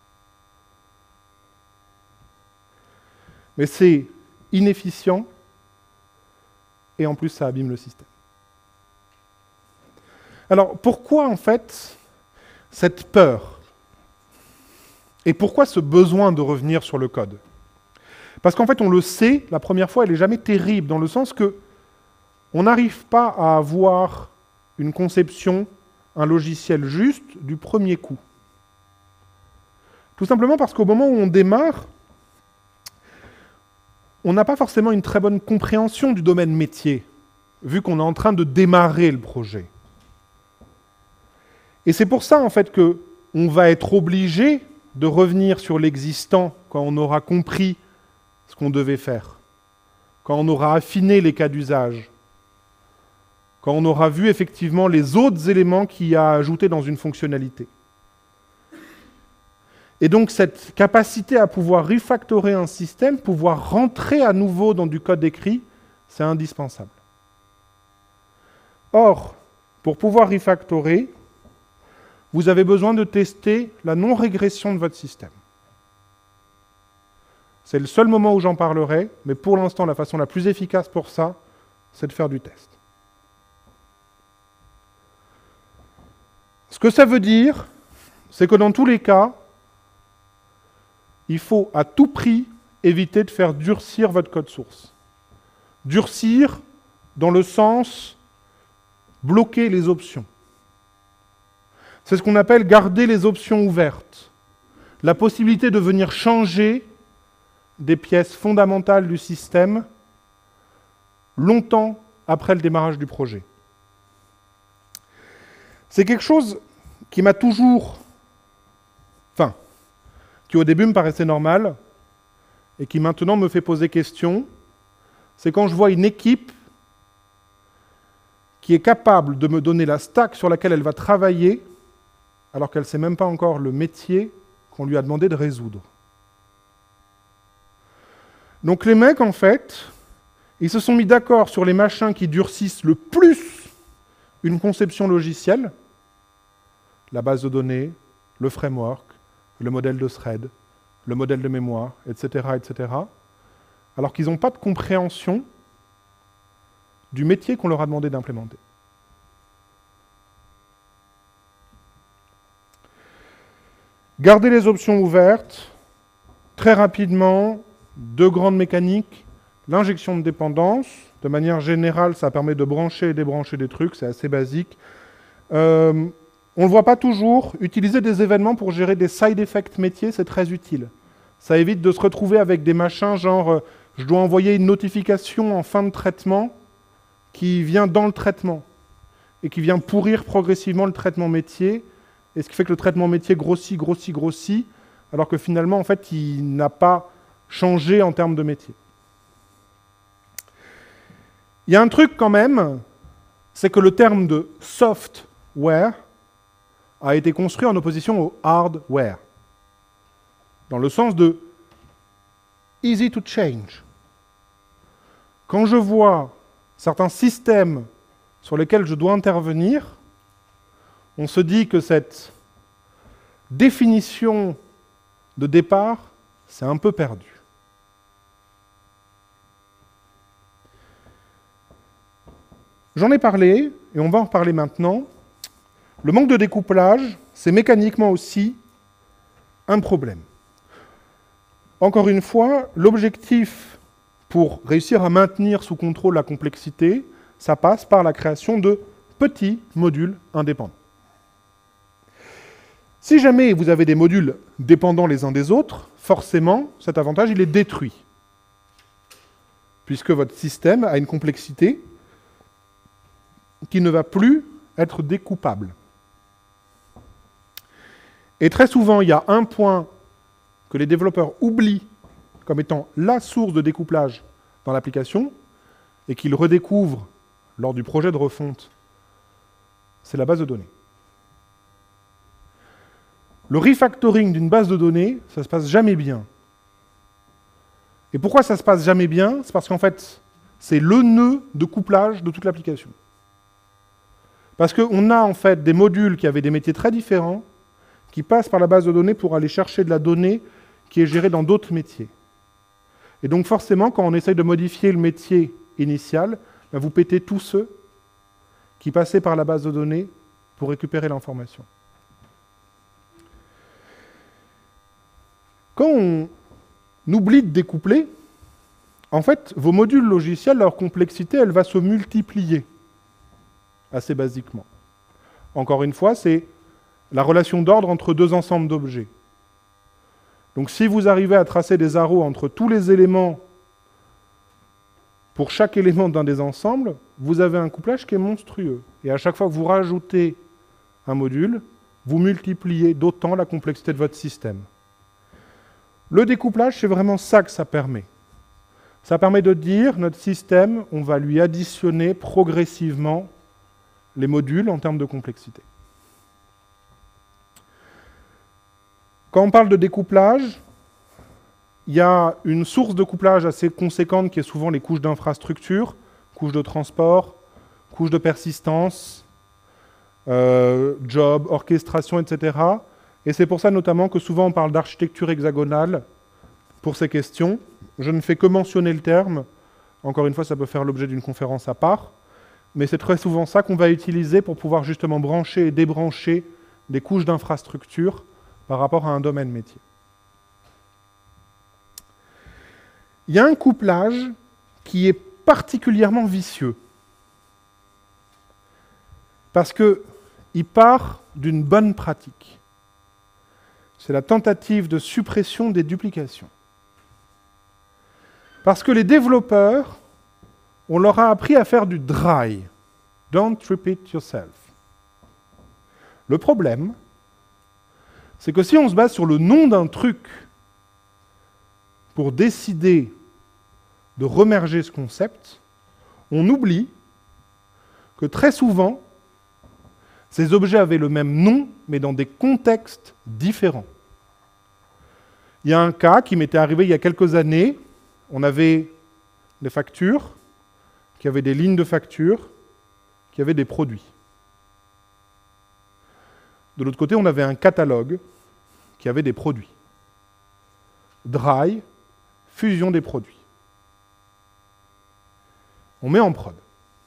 Mais c'est inefficient et en plus ça abîme le système. Alors pourquoi en fait cette peur? Et pourquoi ce besoin de revenir sur le code? Parce qu'en fait on le sait, la première fois elle n'est jamais terrible, dans le sens que on n'arrive pas à avoir une conception, un logiciel juste du premier coup. Tout simplement parce qu'au moment où on démarre, on n'a pas forcément une très bonne compréhension du domaine métier, vu qu'on est en train de démarrer le projet. Et c'est pour ça, en fait, qu'on va être obligé de revenir sur l'existant quand on aura compris ce qu'on devait faire, quand on aura affiné les cas d'usage, quand on aura vu effectivement les autres éléments qu'il y a à ajouter dans une fonctionnalité. Et donc cette capacité à pouvoir refactorer un système, pouvoir rentrer à nouveau dans du code écrit, c'est indispensable. Or, pour pouvoir refactorer, vous avez besoin de tester la non-régression de votre système. C'est le seul moment où j'en parlerai, mais pour l'instant, la façon la plus efficace pour ça, c'est de faire du test. Ce que ça veut dire, c'est que dans tous les cas, il faut à tout prix éviter de faire durcir votre code source. Durcir dans le sens bloquer les options. C'est ce qu'on appelle garder les options ouvertes. La possibilité de venir changer des pièces fondamentales du système longtemps après le démarrage du projet. C'est quelque chose qui m'a toujours... Enfin, qui au début me paraissait normal et qui maintenant me fait poser question, c'est quand je vois une équipe qui est capable de me donner la stack sur laquelle elle va travailler alors qu'elle ne sait même pas encore le métier qu'on lui a demandé de résoudre. Donc les mecs, en fait, ils se sont mis d'accord sur les machins qui durcissent le plus une conception logicielle, la base de données, le framework, le modèle de thread, le modèle de mémoire, et cetera, et cetera, alors qu'ils n'ont pas de compréhension du métier qu'on leur a demandé d'implémenter. Gardez les options ouvertes. Très rapidement, deux grandes mécaniques. L'injection de dépendance. De manière générale, ça permet de brancher et débrancher des trucs, c'est assez basique. Euh, on ne le voit pas toujours. Utiliser des événements pour gérer des side effects métiers, c'est très utile. Ça évite de se retrouver avec des machins genre euh, je dois envoyer une notification en fin de traitement qui vient dans le traitement et qui vient pourrir progressivement le traitement métier, et ce qui fait que le traitement métier grossit, grossit, grossit, alors que finalement, en fait, il n'a pas changé en termes de métier. Il y a un truc quand même, c'est que le terme de software a été construit en opposition au hardware, dans le sens de easy to change. Quand je vois certains systèmes sur lesquels je dois intervenir, on se dit que cette définition de départ, c'est un peu perdu. J'en ai parlé, et on va en reparler maintenant. Le manque de découplage, c'est mécaniquement aussi un problème. Encore une fois, l'objectif pour réussir à maintenir sous contrôle la complexité, ça passe par la création de petits modules indépendants. Si jamais vous avez des modules dépendants les uns des autres, forcément, cet avantage, il est détruit, puisque votre système a une complexité qui ne va plus être découpable. Et très souvent, il y a un point que les développeurs oublient comme étant la source de découplage dans l'application, et qu'ils redécouvrent lors du projet de refonte, c'est la base de données. le refactoring d'une base de données, ça ne se passe jamais bien. Et pourquoi ça ne se passe jamais bien? C'est parce qu'en fait, c'est le nœud de couplage de toute l'application. Parce qu'on a en fait des modules qui avaient des métiers très différents, qui passent par la base de données pour aller chercher de la donnée qui est gérée dans d'autres métiers. Et donc forcément, quand on essaye de modifier le métier initial, ben vous pétez tous ceux qui passaient par la base de données pour récupérer l'information. Quand on oublie de découpler, en fait, vos modules logiciels, leur complexité, elle va se multiplier, assez basiquement. Encore une fois, c'est la relation d'ordre entre deux ensembles d'objets. Donc si vous arrivez à tracer des arrows entre tous les éléments pour chaque élément d'un des ensembles, vous avez un couplage qui est monstrueux. Et à chaque fois que vous rajoutez un module, vous multipliez d'autant la complexité de votre système. Le découplage, c'est vraiment ça que ça permet. Ça permet de dire, notre système, on va lui additionner progressivement les modules en termes de complexité. Quand on parle de découplage, il y a une source de couplage assez conséquente qui est souvent les couches d'infrastructure, couches de transport, couches de persistance, euh, job, orchestration, et cetera. Et c'est pour ça notamment que souvent on parle d'architecture hexagonale pour ces questions. Je ne fais que mentionner le terme. Encore une fois, ça peut faire l'objet d'une conférence à part. Mais c'est très souvent ça qu'on va utiliser pour pouvoir justement brancher et débrancher des couches d'infrastructure par rapport à un domaine métier. Il y a un couplage qui est particulièrement vicieux. Parce qu'il part d'une bonne pratique. C'est la tentative de suppression des duplications. Parce que les développeurs, on leur a appris à faire du dry. Don't repeat yourself. Le problème, c'est que si on se base sur le nom d'un truc pour décider de remerger ce concept, on oublie que très souvent, ces objets avaient le même nom, mais dans des contextes différents. Il y a un cas qui m'était arrivé il y a quelques années. On avait des factures, qui avaient des lignes de factures, qui avaient des produits. De l'autre côté, on avait un catalogue qui avait des produits. Dry, fusion des produits. On met en prod.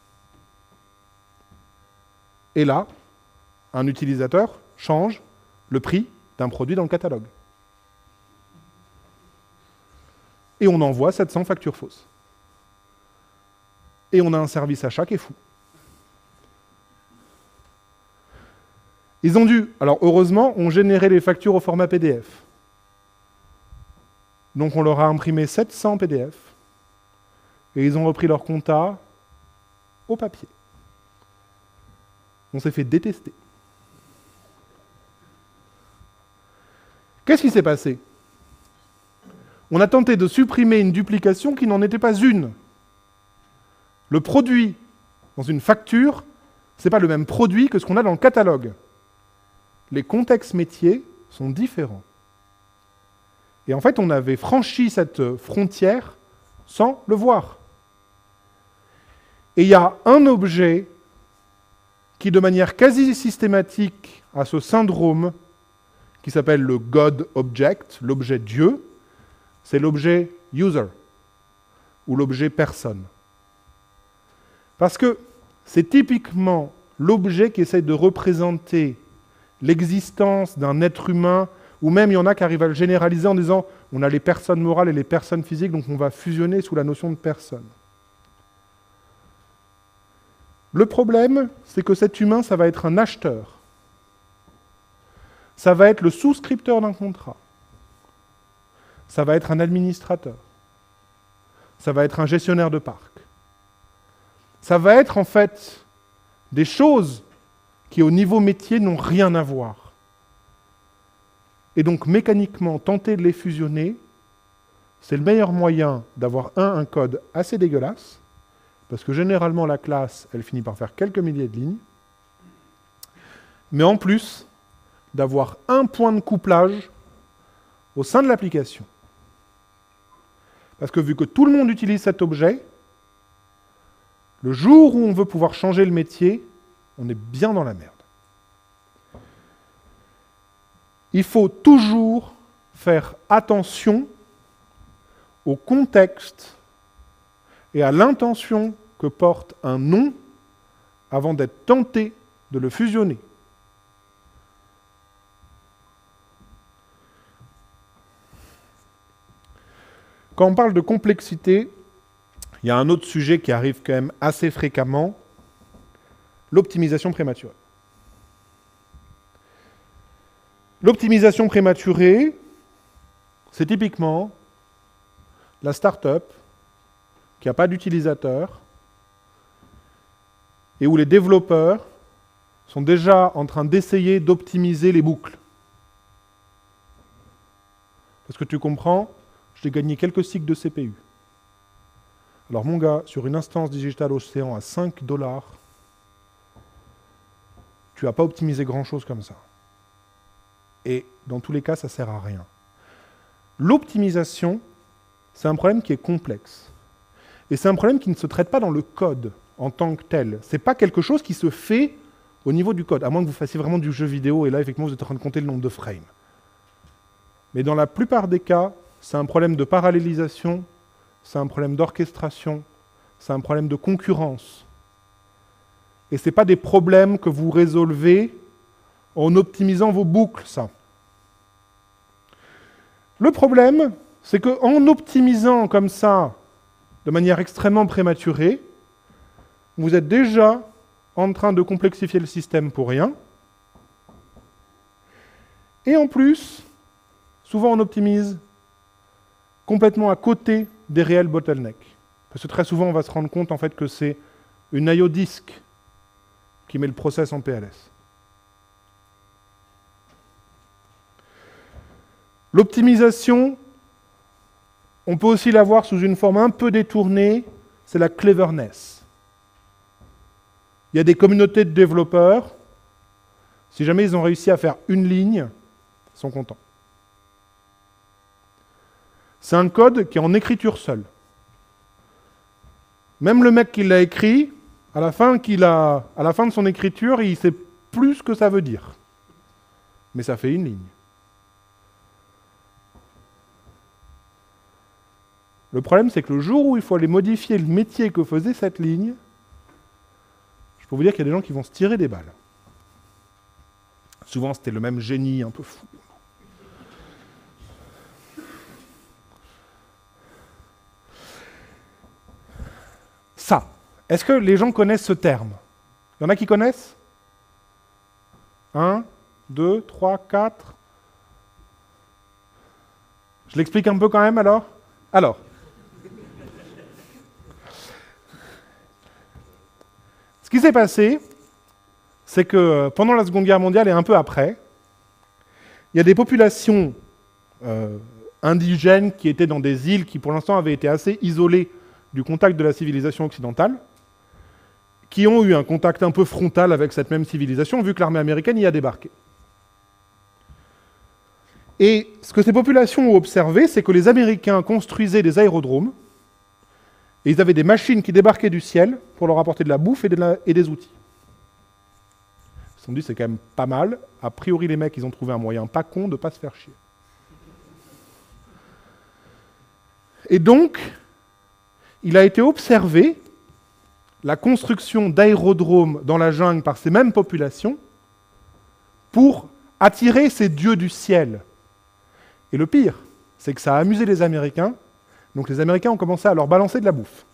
Et là, un utilisateur change le prix d'un produit dans le catalogue. Et on envoie sept cents factures fausses. Et on a un service achat qui est fou. Ils ont dû, alors heureusement, on générait les factures au format P D F. Donc on leur a imprimé sept cents P D F. Et ils ont repris leur compta au papier. On s'est fait détester. Qu'est-ce qui s'est passé? On a tenté de supprimer une duplication qui n'en était pas une. Le produit dans une facture, ce n'est pas le même produit que ce qu'on a dans le catalogue. Les contextes métiers sont différents. Et en fait, on avait franchi cette frontière sans le voir. Et il y a un objet qui, de manière quasi systématique, a ce syndrome qui s'appelle le God Object, l'objet Dieu, c'est l'objet user, ou l'objet personne. Parce que c'est typiquement l'objet qui essaie de représenter l'existence d'un être humain, ou même il y en a qui arrivent à le généraliser en disant on a les personnes morales et les personnes physiques, donc on va fusionner sous la notion de personne. Le problème, c'est que cet humain, ça va être un acheteur. Ça va être le souscripteur d'un contrat. Ça va être un administrateur. Ça va être un gestionnaire de parc. Ça va être en fait des choses qui au niveau métier n'ont rien à voir. Et donc mécaniquement, tenter de les fusionner, c'est le meilleur moyen d'avoir un, un code assez dégueulasse, parce que généralement la classe, elle finit par faire quelques milliers de lignes, mais en plus, d'avoir un point de couplage au sein de l'application. Parce que vu que tout le monde utilise cet objet, le jour où on veut pouvoir changer le métier, on est bien dans la merde. Il faut toujours faire attention au contexte et à l'intention que porte un nom avant d'être tenté de le fusionner. Quand on parle de complexité, il y a un autre sujet qui arrive quand même assez fréquemment, l'optimisation prématurée. L'optimisation prématurée, c'est typiquement la start-up qui n'a pas d'utilisateur et où les développeurs sont déjà en train d'essayer d'optimiser les boucles. Parce que tu comprends, j'ai gagné quelques cycles de C P U. Alors mon gars, sur une instance Digital Ocean à cinq dollars, tu n'as pas optimisé grand-chose comme ça. Et dans tous les cas, ça ne sert à rien. L'optimisation, c'est un problème qui est complexe. Et c'est un problème qui ne se traite pas dans le code en tant que tel. Ce n'est pas quelque chose qui se fait au niveau du code, à moins que vous fassiez vraiment du jeu vidéo, et là, effectivement, vous êtes en train de compter le nombre de frames. Mais dans la plupart des cas, c'est un problème de parallélisation, c'est un problème d'orchestration, c'est un problème de concurrence. Et ce n'est pas des problèmes que vous résolvez en optimisant vos boucles, ça. Le problème, c'est qu'en optimisant comme ça, de manière extrêmement prématurée, vous êtes déjà en train de complexifier le système pour rien. Et en plus, souvent on optimise complètement à côté des réels bottlenecks. Parce que très souvent, on va se rendre compte en fait que c'est une I O disk qui met le process en P L S. L'optimisation, on peut aussi la voir sous une forme un peu détournée, c'est la cleverness. Il y a des communautés de développeurs, si jamais ils ont réussi à faire une ligne, ils sont contents. C'est un code qui est en écriture seule. Même le mec qui l'a écrit, à la fin, qu'il a, à la fin de son écriture, il ne sait plus ce que ça veut dire. Mais ça fait une ligne. Le problème, c'est que le jour où il faut aller modifier le métier que faisait cette ligne, je peux vous dire qu'il y a des gens qui vont se tirer des balles. Souvent, c'était le même génie un peu fou. Ça. Est-ce que les gens connaissent ce terme? Il y en a qui connaissent? Un, deux, trois, quatre. Je l'explique un peu quand même alors? Alors. Ce qui s'est passé, c'est que pendant la Seconde Guerre mondiale et un peu après, il y a des populations euh, indigènes qui étaient dans des îles qui pour l'instant avaient été assez isolées du contact de la civilisation occidentale, qui ont eu un contact un peu frontal avec cette même civilisation, vu que l'armée américaine y a débarqué. Et ce que ces populations ont observé, c'est que les Américains construisaient des aérodromes, et ils avaient des machines qui débarquaient du ciel pour leur apporter de la bouffe et, de la, et des outils. Ils se sont dit, c'est quand même pas mal. A priori, les mecs, ils ont trouvé un moyen pas con de ne pas se faire chier. Et donc, il a été observé la construction d'aérodromes dans la jungle par ces mêmes populations pour attirer ces dieux du ciel. Et le pire, c'est que ça a amusé les Américains, donc les Américains ont commencé à leur balancer de la bouffe.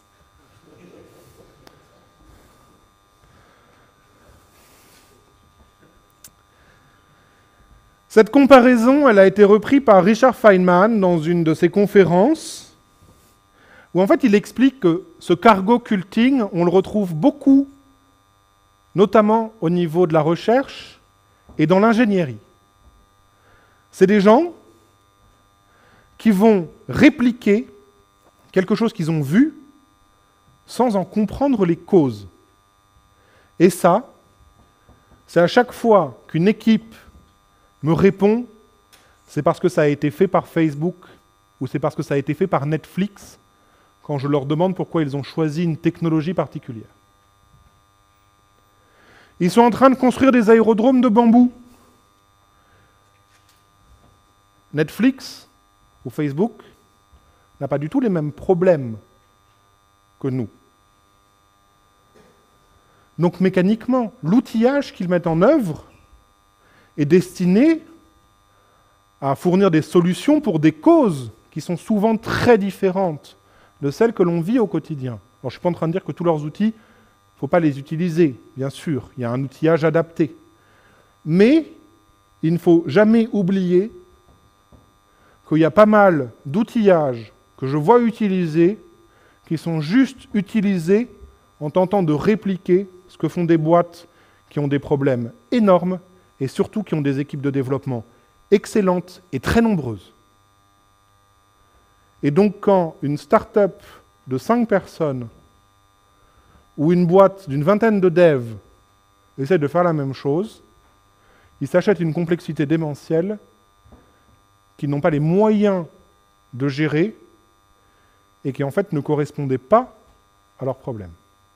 Cette comparaison, elle a été reprise par Richard Feynman dans une de ses conférences, où en fait il explique que ce cargo culting, on le retrouve beaucoup, notamment au niveau de la recherche et dans l'ingénierie. C'est des gens qui vont répliquer quelque chose qu'ils ont vu sans en comprendre les causes. Et ça, c'est à chaque fois qu'une équipe me répond « c'est parce que ça a été fait par Facebook ou c'est parce que ça a été fait par Netflix » quand je leur demande pourquoi ils ont choisi une technologie particulière. Ils sont en train de construire des aérodromes de bambou. Netflix ou Facebook n'a pas du tout les mêmes problèmes que nous. Donc mécaniquement, l'outillage qu'ils mettent en œuvre est destiné à fournir des solutions pour des causes qui sont souvent très différentes de celles que l'on vit au quotidien. Alors, je ne suis pas en train de dire que tous leurs outils, il ne faut pas les utiliser, bien sûr, il y a un outillage adapté. Mais il ne faut jamais oublier qu'il y a pas mal d'outillages que je vois utiliser qui sont juste utilisés en tentant de répliquer ce que font des boîtes qui ont des problèmes énormes et surtout qui ont des équipes de développement excellentes et très nombreuses. Et donc quand une start-up de cinq personnes ou une boîte d'une vingtaine de devs essaie de faire la même chose, ils s'achètent une complexité démentielle qu'ils n'ont pas les moyens de gérer et qui en fait ne correspondaient pas à leurs problèmes.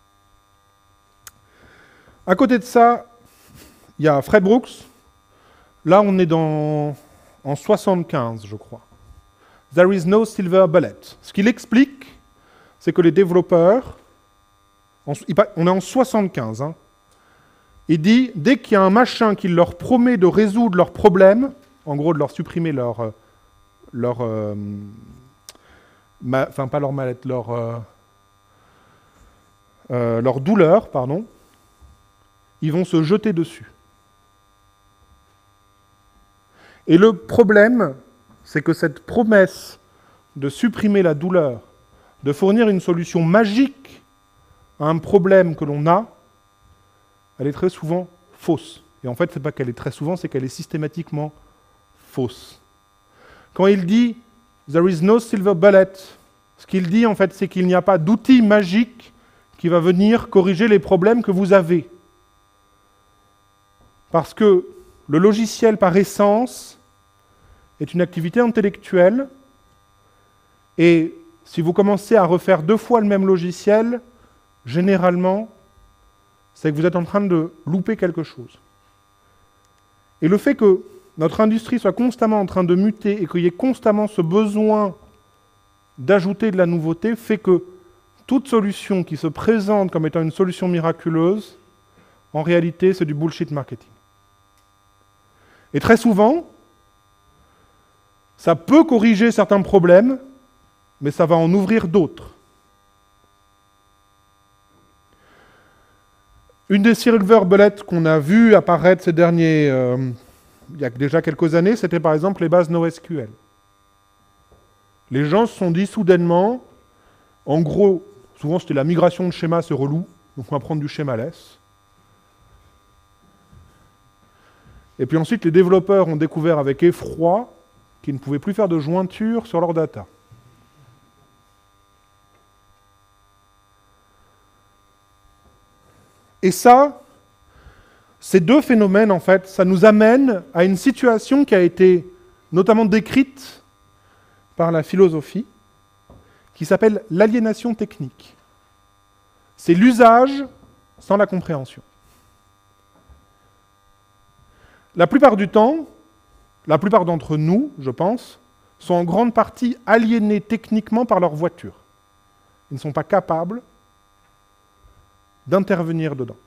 À côté de ça, il y a Fred Brooks. Là, on est dans, en soixante-quinze, je crois. There is no silver bullet. Ce qu'il explique, c'est que les développeurs, en, on est en soixante-quinze, hein, il dit, dès qu'il y a un machin qui leur promet de résoudre leurs problèmes, en gros de leur supprimer leur, leur euh, ma, enfin pas leur mal-être, leur, euh, euh, leur douleur, pardon, ils vont se jeter dessus. Et le problème, c'est que cette promesse de supprimer la douleur, de fournir une solution magique à un problème que l'on a, elle est très souvent fausse. Et en fait, ce n'est pas qu'elle est très souvent, c'est qu'elle est systématiquement fausse. Quand il dit « there is no silver bullet », ce qu'il dit, en fait, c'est qu'il n'y a pas d'outil magique qui va venir corriger les problèmes que vous avez. Parce que le logiciel, par essence, est une activité intellectuelle, et si vous commencez à refaire deux fois le même logiciel, généralement, c'est que vous êtes en train de louper quelque chose. Et le fait que notre industrie soit constamment en train de muter et qu'il y ait constamment ce besoin d'ajouter de la nouveauté fait que toute solution qui se présente comme étant une solution miraculeuse, en réalité, c'est du bullshit marketing. Et très souvent, ça peut corriger certains problèmes, mais ça va en ouvrir d'autres. Une des silver bullets qu'on a vu apparaître ces derniers, euh, il y a déjà quelques années, c'était par exemple les bases NoSQL. Les gens se sont dit soudainement, en gros, souvent c'était la migration de schéma, c'est relou, donc on va prendre du schemaless. Et puis ensuite, les développeurs ont découvert avec effroi qu'ils ne pouvaient plus faire de jointure sur leur data. Et ça, ces deux phénomènes, en fait, ça nous amène à une situation qui a été notamment décrite par la philosophie, qui s'appelle l'aliénation technique. C'est l'usage sans la compréhension. La plupart du temps, la plupart d'entre nous, je pense, sont en grande partie aliénés techniquement par leur voiture. Ils ne sont pas capables d'intervenir dedans.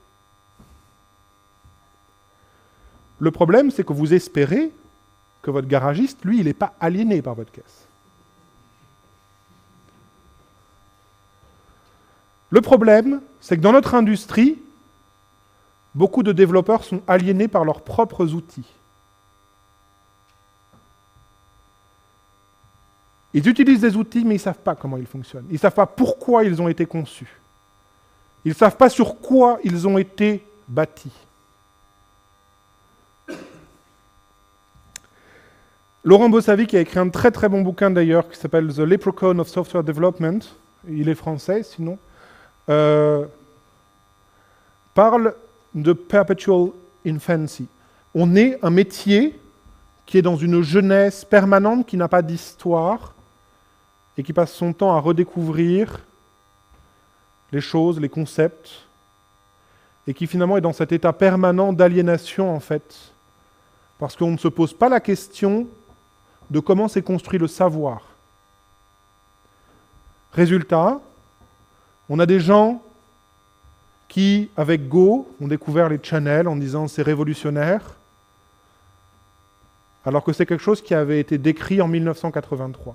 Le problème, c'est que vous espérez que votre garagiste, lui, il n'est pas aliéné par votre caisse. Le problème, c'est que dans notre industrie, beaucoup de développeurs sont aliénés par leurs propres outils. Ils utilisent des outils, mais ils ne savent pas comment ils fonctionnent. Ils ne savent pas pourquoi ils ont été conçus. Ils ne savent pas sur quoi ils ont été bâtis. Laurent Bossavy, qui a écrit un très très bon bouquin d'ailleurs, qui s'appelle The Leprechaun of Software Development, il est français sinon, euh, parle de perpetual infancy. On est un métier qui est dans une jeunesse permanente, qui n'a pas d'histoire, et qui passe son temps à redécouvrir les choses, les concepts, et qui finalement est dans cet état permanent d'aliénation, en fait, parce qu'on ne se pose pas la question de comment s'est construit le savoir. Résultat, on a des gens qui, avec Go, ont découvert les channels en disant c'est révolutionnaire, alors que c'est quelque chose qui avait été décrit en mille neuf cent quatre-vingt-trois.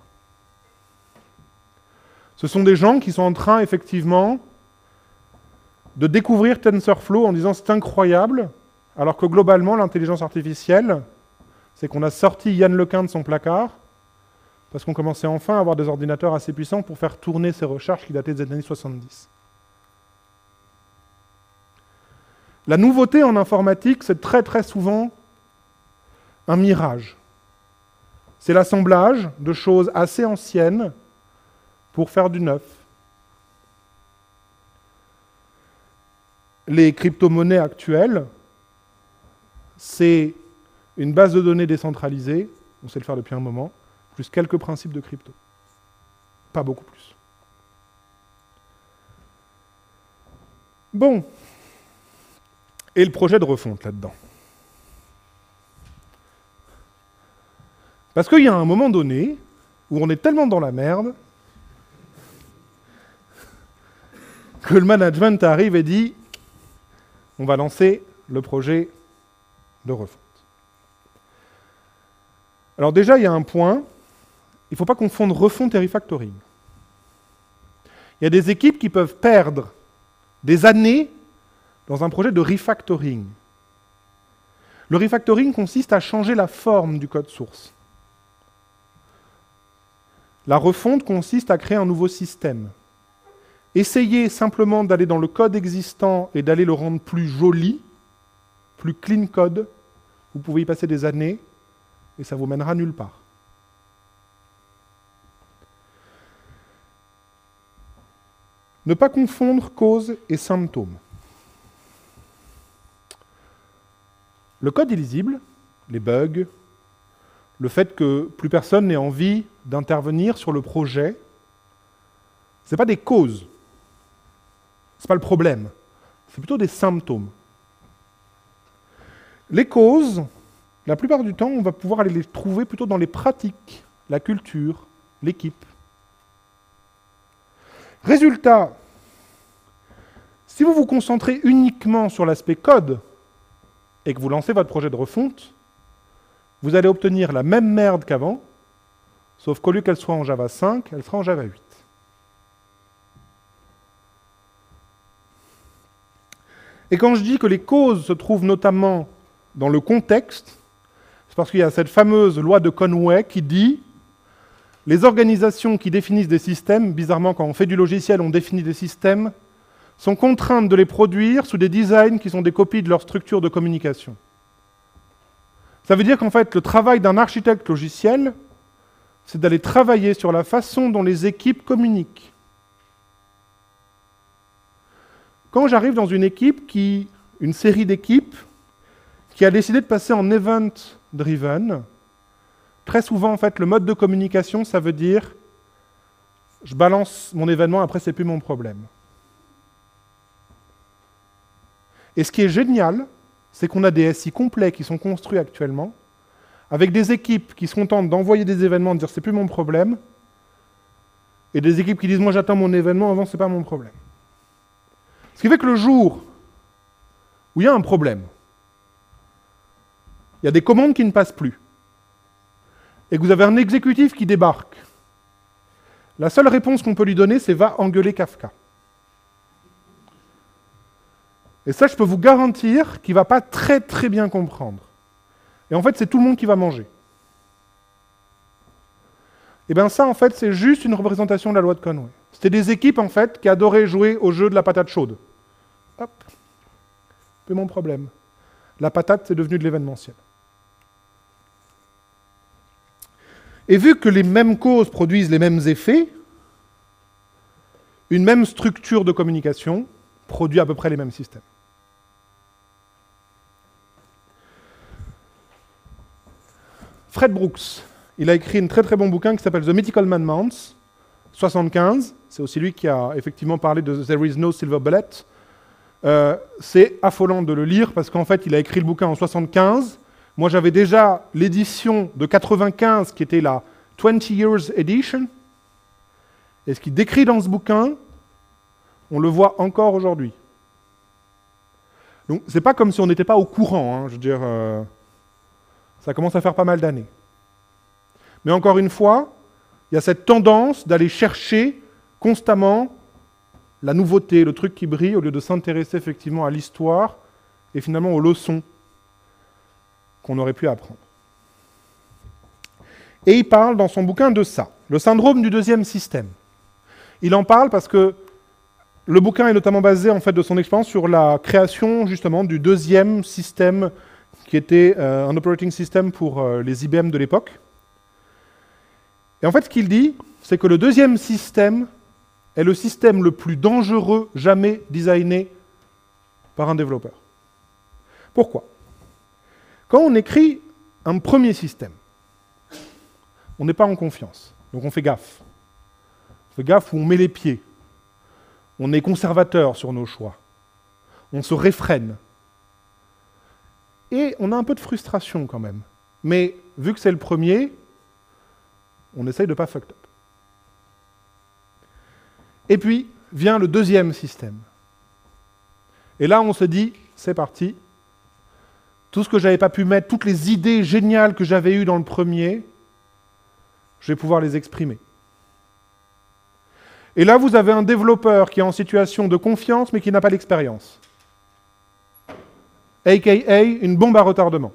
Ce sont des gens qui sont en train, effectivement, de découvrir TensorFlow en disant c'est incroyable, alors que globalement, l'intelligence artificielle, c'est qu'on a sorti Yann Lequin de son placard, parce qu'on commençait enfin à avoir des ordinateurs assez puissants pour faire tourner ces recherches qui dataient des années soixante-dix. La nouveauté en informatique, c'est très très souvent un mirage. C'est l'assemblage de choses assez anciennes pour faire du neuf. Les crypto-monnaies actuelles, c'est une base de données décentralisée, on sait le faire depuis un moment, plus quelques principes de crypto. Pas beaucoup plus. Bon. Et le projet de refonte là-dedans. Parce qu'il y a un moment donné où on est tellement dans la merde que le management arrive et dit on va lancer le projet de refonte. Alors déjà, il y a un point, il ne faut pas confondre refonte et refactoring. Il y a des équipes qui peuvent perdre des années dans un projet de refactoring. Le refactoring consiste à changer la forme du code source. La refonte consiste à créer un nouveau système. Essayez simplement d'aller dans le code existant et d'aller le rendre plus joli, plus clean code. Vous pouvez y passer des années et ça vous mènera nulle part. Ne pas confondre cause et symptôme. Le code illisible, les bugs, le fait que plus personne n'ait envie d'intervenir sur le projet, ce n'est pas des causes. Ce n'est pas le problème. C'est plutôt des symptômes. Les causes, la plupart du temps, on va pouvoir aller les trouver plutôt dans les pratiques, la culture, l'équipe. Résultat, si vous vous concentrez uniquement sur l'aspect code et que vous lancez votre projet de refonte, vous allez obtenir la même merde qu'avant, sauf qu'au lieu qu'elle soit en Java cinq, elle sera en Java huit. Et quand je dis que les causes se trouvent notamment dans le contexte, c'est parce qu'il y a cette fameuse loi de Conway qui dit « Les organisations qui définissent des systèmes, bizarrement quand on fait du logiciel, on définit des systèmes, sont contraintes de les produire sous des designs qui sont des copies de leur structure de communication. » Ça veut dire qu'en fait, le travail d'un architecte logiciel, c'est d'aller travailler sur la façon dont les équipes communiquent. Quand j'arrive dans une équipe, qui, une série d'équipes, qui a décidé de passer en event-driven, très souvent, en fait, le mode de communication, ça veut dire je balance mon événement, après, c'est plus mon problème. Et ce qui est génial, c'est qu'on a des S I complets qui sont construits actuellement, avec des équipes qui se contentent d'envoyer des événements, de dire c'est plus mon problème, et des équipes qui disent moi j'attends mon événement, avant c'est pas mon problème. Ce qui fait que le jour où il y a un problème, il y a des commandes qui ne passent plus, et que vous avez un exécutif qui débarque, la seule réponse qu'on peut lui donner, c'est va engueuler Kafka. Et ça, je peux vous garantir qu'il ne va pas très très bien comprendre. Et en fait, c'est tout le monde qui va manger. Et bien ça, en fait, c'est juste une représentation de la loi de Conway. C'était des équipes, en fait, qui adoraient jouer au jeu de la patate chaude. Hop, c'est mon problème. La patate, c'est devenu de l'événementiel. Et vu que les mêmes causes produisent les mêmes effets, une même structure de communication produit à peu près les mêmes systèmes. Fred Brooks, il a écrit un très très bon bouquin qui s'appelle The Mythical Man Mounts, soixante-quinze. C'est aussi lui qui a effectivement parlé de There is no silver bullet. Euh, c'est affolant de le lire parce qu'en fait, il a écrit le bouquin en soixante-quinze. Moi, j'avais déjà l'édition de quatre-vingt-quinze qui était la twenty years edition. Et ce qu'il décrit dans ce bouquin, on le voit encore aujourd'hui. Donc, c'est pas comme si on n'était pas au courant. Hein, je veux dire, euh, ça commence à faire pas mal d'années. Mais encore une fois, il y a cette tendance d'aller chercher constamment la nouveauté, le truc qui brille, au lieu de s'intéresser effectivement à l'histoire et finalement aux leçons qu'on aurait pu apprendre. Et il parle dans son bouquin de ça, le syndrome du deuxième système. Il en parle parce que le bouquin est notamment basé, en fait, de son expérience sur la création, justement, du deuxième système qui était euh, un operating system pour euh, les I B M de l'époque. Et en fait, ce qu'il dit, c'est que le deuxième système est le système le plus dangereux jamais designé par un développeur. Pourquoi? Quand on écrit un premier système, on n'est pas en confiance, donc on fait gaffe. On fait gaffe où on met les pieds. On est conservateur sur nos choix. On se réfrène. Et on a un peu de frustration quand même. Mais vu que c'est le premier, on essaye de ne pas fuck up. Et puis vient le deuxième système. Et là, on se dit, c'est parti. Tout ce que je n'avais pas pu mettre, toutes les idées géniales que j'avais eues dans le premier, je vais pouvoir les exprimer. Et là, vous avez un développeur qui est en situation de confiance, mais qui n'a pas l'expérience. A K A une bombe à retardement.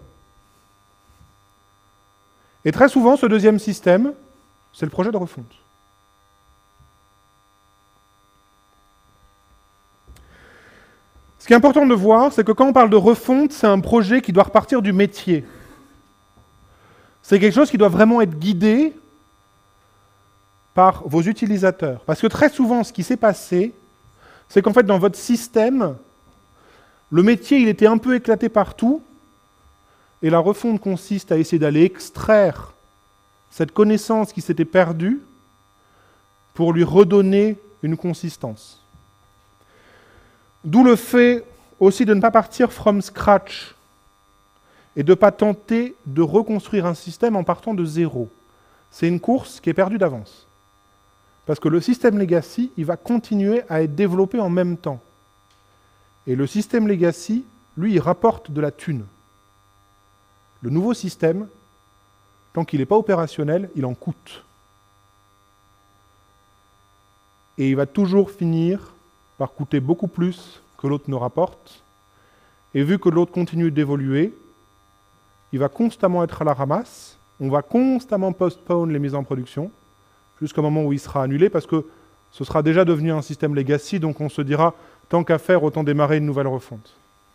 Et très souvent, ce deuxième système, c'est le projet de refonte. Ce qui est important de voir, c'est que quand on parle de refonte, c'est un projet qui doit repartir du métier. C'est quelque chose qui doit vraiment être guidé par vos utilisateurs. Parce que très souvent, ce qui s'est passé, c'est qu'en fait, dans votre système, le métier, il était un peu éclaté partout, et la refonte consiste à essayer d'aller extraire cette connaissance qui s'était perdue pour lui redonner une consistance. D'où le fait aussi de ne pas partir from scratch et de ne pas tenter de reconstruire un système en partant de zéro. C'est une course qui est perdue d'avance. Parce que le système legacy, il va continuer à être développé en même temps. Et le système legacy, lui, il rapporte de la thune. Le nouveau système, tant qu'il n'est pas opérationnel, il en coûte. Et il va toujours finir par coûter beaucoup plus que l'autre ne rapporte. Et vu que l'autre continue d'évoluer, il va constamment être à la ramasse, on va constamment postpone les mises en production, jusqu'au moment où il sera annulé, parce que ce sera déjà devenu un système legacy, donc on se dira, tant qu'à faire, autant démarrer une nouvelle refonte.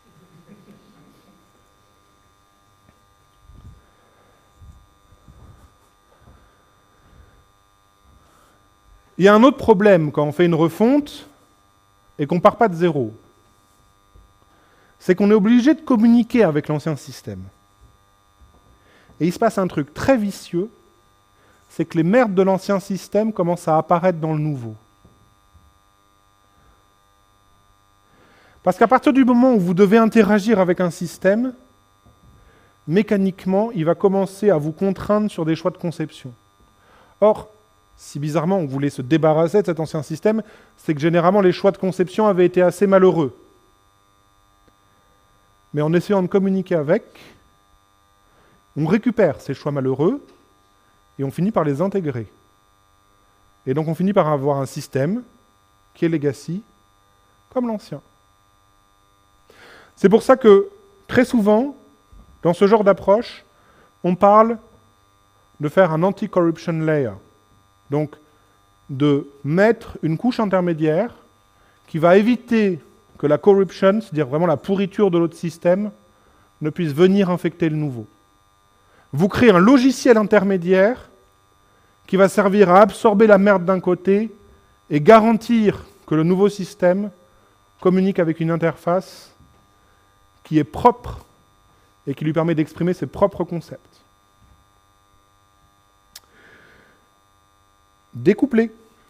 Il y a un autre problème quand on fait une refonte et qu'on ne part pas de zéro. C'est qu'on est obligé de communiquer avec l'ancien système. Et il se passe un truc très vicieux, c'est que les merdes de l'ancien système commencent à apparaître dans le nouveau. Parce qu'à partir du moment où vous devez interagir avec un système, mécaniquement, il va commencer à vous contraindre sur des choix de conception. Or, si bizarrement on voulait se débarrasser de cet ancien système, c'est que généralement les choix de conception avaient été assez malheureux. Mais en essayant de communiquer avec, on récupère ces choix malheureux et on finit par les intégrer. Et donc on finit par avoir un système qui est legacy, comme l'ancien. C'est pour ça que, très souvent, dans ce genre d'approche, on parle de faire un anti-corruption layer. Donc, de mettre une couche intermédiaire qui va éviter que la corruption, c'est-à-dire vraiment la pourriture de l'autre système, ne puisse venir infecter le nouveau. Vous créez un logiciel intermédiaire qui va servir à absorber la merde d'un côté et garantir que le nouveau système communique avec une interface qui est propre et qui lui permet d'exprimer ses propres concepts. découplez.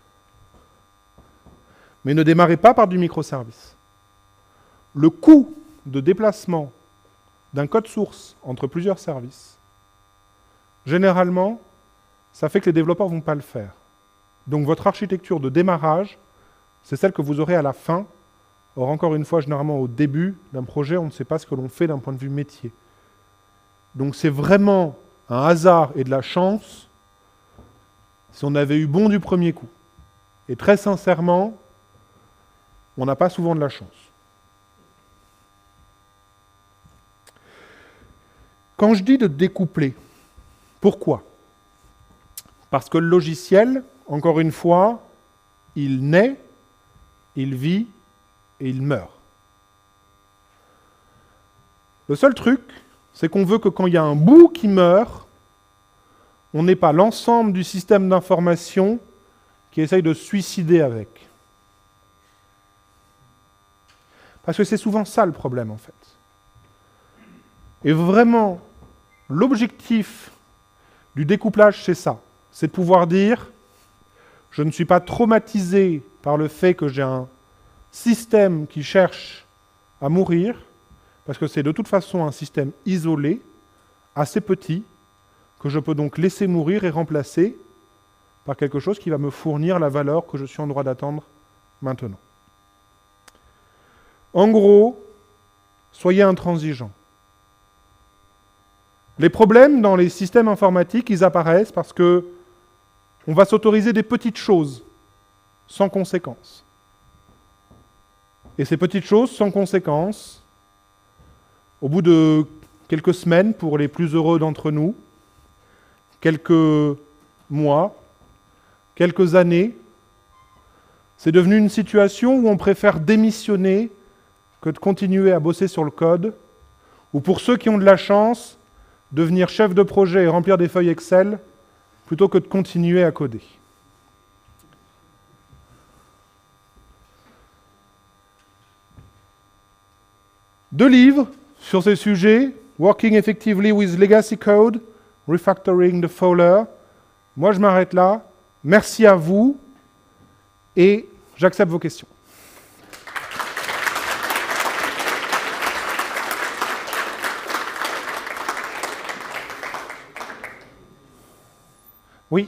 Mais ne démarrez pas par du microservice. Le coût de déplacement d'un code source entre plusieurs services, généralement, ça fait que les développeurs ne vont pas le faire. Donc votre architecture de démarrage, c'est celle que vous aurez à la fin. Or, encore une fois, généralement au début d'un projet, on ne sait pas ce que l'on fait d'un point de vue métier. Donc c'est vraiment un hasard et de la chance si on avait eu bon du premier coup. Et très sincèrement, on n'a pas souvent de la chance. Quand je dis de découpler, pourquoi? Parce que le logiciel, encore une fois, il naît, il vit et il meurt. Le seul truc, c'est qu'on veut que quand il y a un bout qui meurt, on n'ait pas l'ensemble du système d'information qui essaye de se suicider avec. Parce que c'est souvent ça le problème, en fait. Et vraiment, l'objectif du découplage, c'est ça. C'est de pouvoir dire, je ne suis pas traumatisé par le fait que j'ai un système qui cherche à mourir, parce que c'est de toute façon un système isolé, assez petit, que je peux donc laisser mourir et remplacer par quelque chose qui va me fournir la valeur que je suis en droit d'attendre maintenant. En gros, soyez intransigeants. Les problèmes dans les systèmes informatiques, ils apparaissent parce que on va s'autoriser des petites choses sans conséquence. Et ces petites choses sans conséquence, au bout de quelques semaines, pour les plus heureux d'entre nous, quelques mois, quelques années, c'est devenu une situation où on préfère démissionner que de continuer à bosser sur le code, ou pour ceux qui ont de la chance, devenir chef de projet et remplir des feuilles Excel, plutôt que de continuer à coder. Deux livres sur ces sujets, Working Effectively with Legacy Code, Refactoring the Fowler. Moi, je m'arrête là. Merci à vous et j'accepte vos questions. Oui.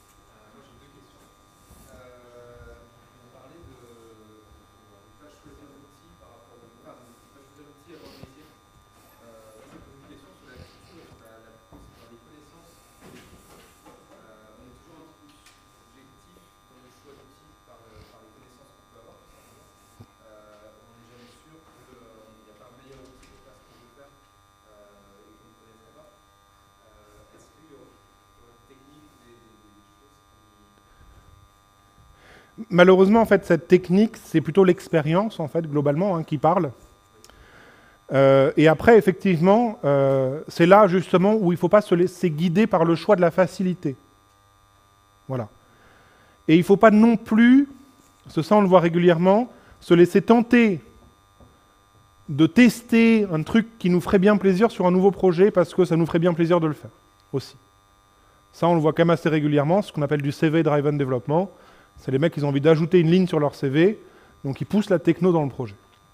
Malheureusement, en fait, cette technique, c'est plutôt l'expérience, en fait, globalement, hein, qui parle. Euh, et après, effectivement, euh, c'est là, justement, où il ne faut pas se laisser guider par le choix de la facilité. Voilà. Et il ne faut pas non plus, ce ça on le voit régulièrement, se laisser tenter de tester un truc qui nous ferait bien plaisir sur un nouveau projet parce que ça nous ferait bien plaisir de le faire, aussi. Ça, on le voit quand même assez régulièrement, ce qu'on appelle du C V-driven development. C'est les mecs qui ont envie d'ajouter une ligne sur leur C V, donc ils poussent la techno dans le projet.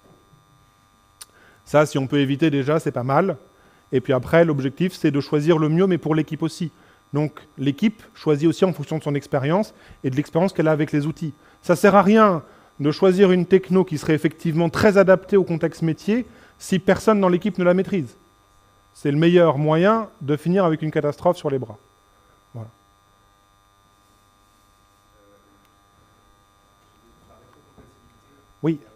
Ça, si on peut éviter déjà, c'est pas mal. Et puis après, l'objectif, c'est de choisir le mieux, mais pour l'équipe aussi. Donc l'équipe choisit aussi en fonction de son expérience et de l'expérience qu'elle a avec les outils. Ça ne sert à rien de choisir une techno qui serait effectivement très adaptée au contexte métier si personne dans l'équipe ne la maîtrise. C'est le meilleur moyen de finir avec une catastrophe sur les bras. Voilà. Oui.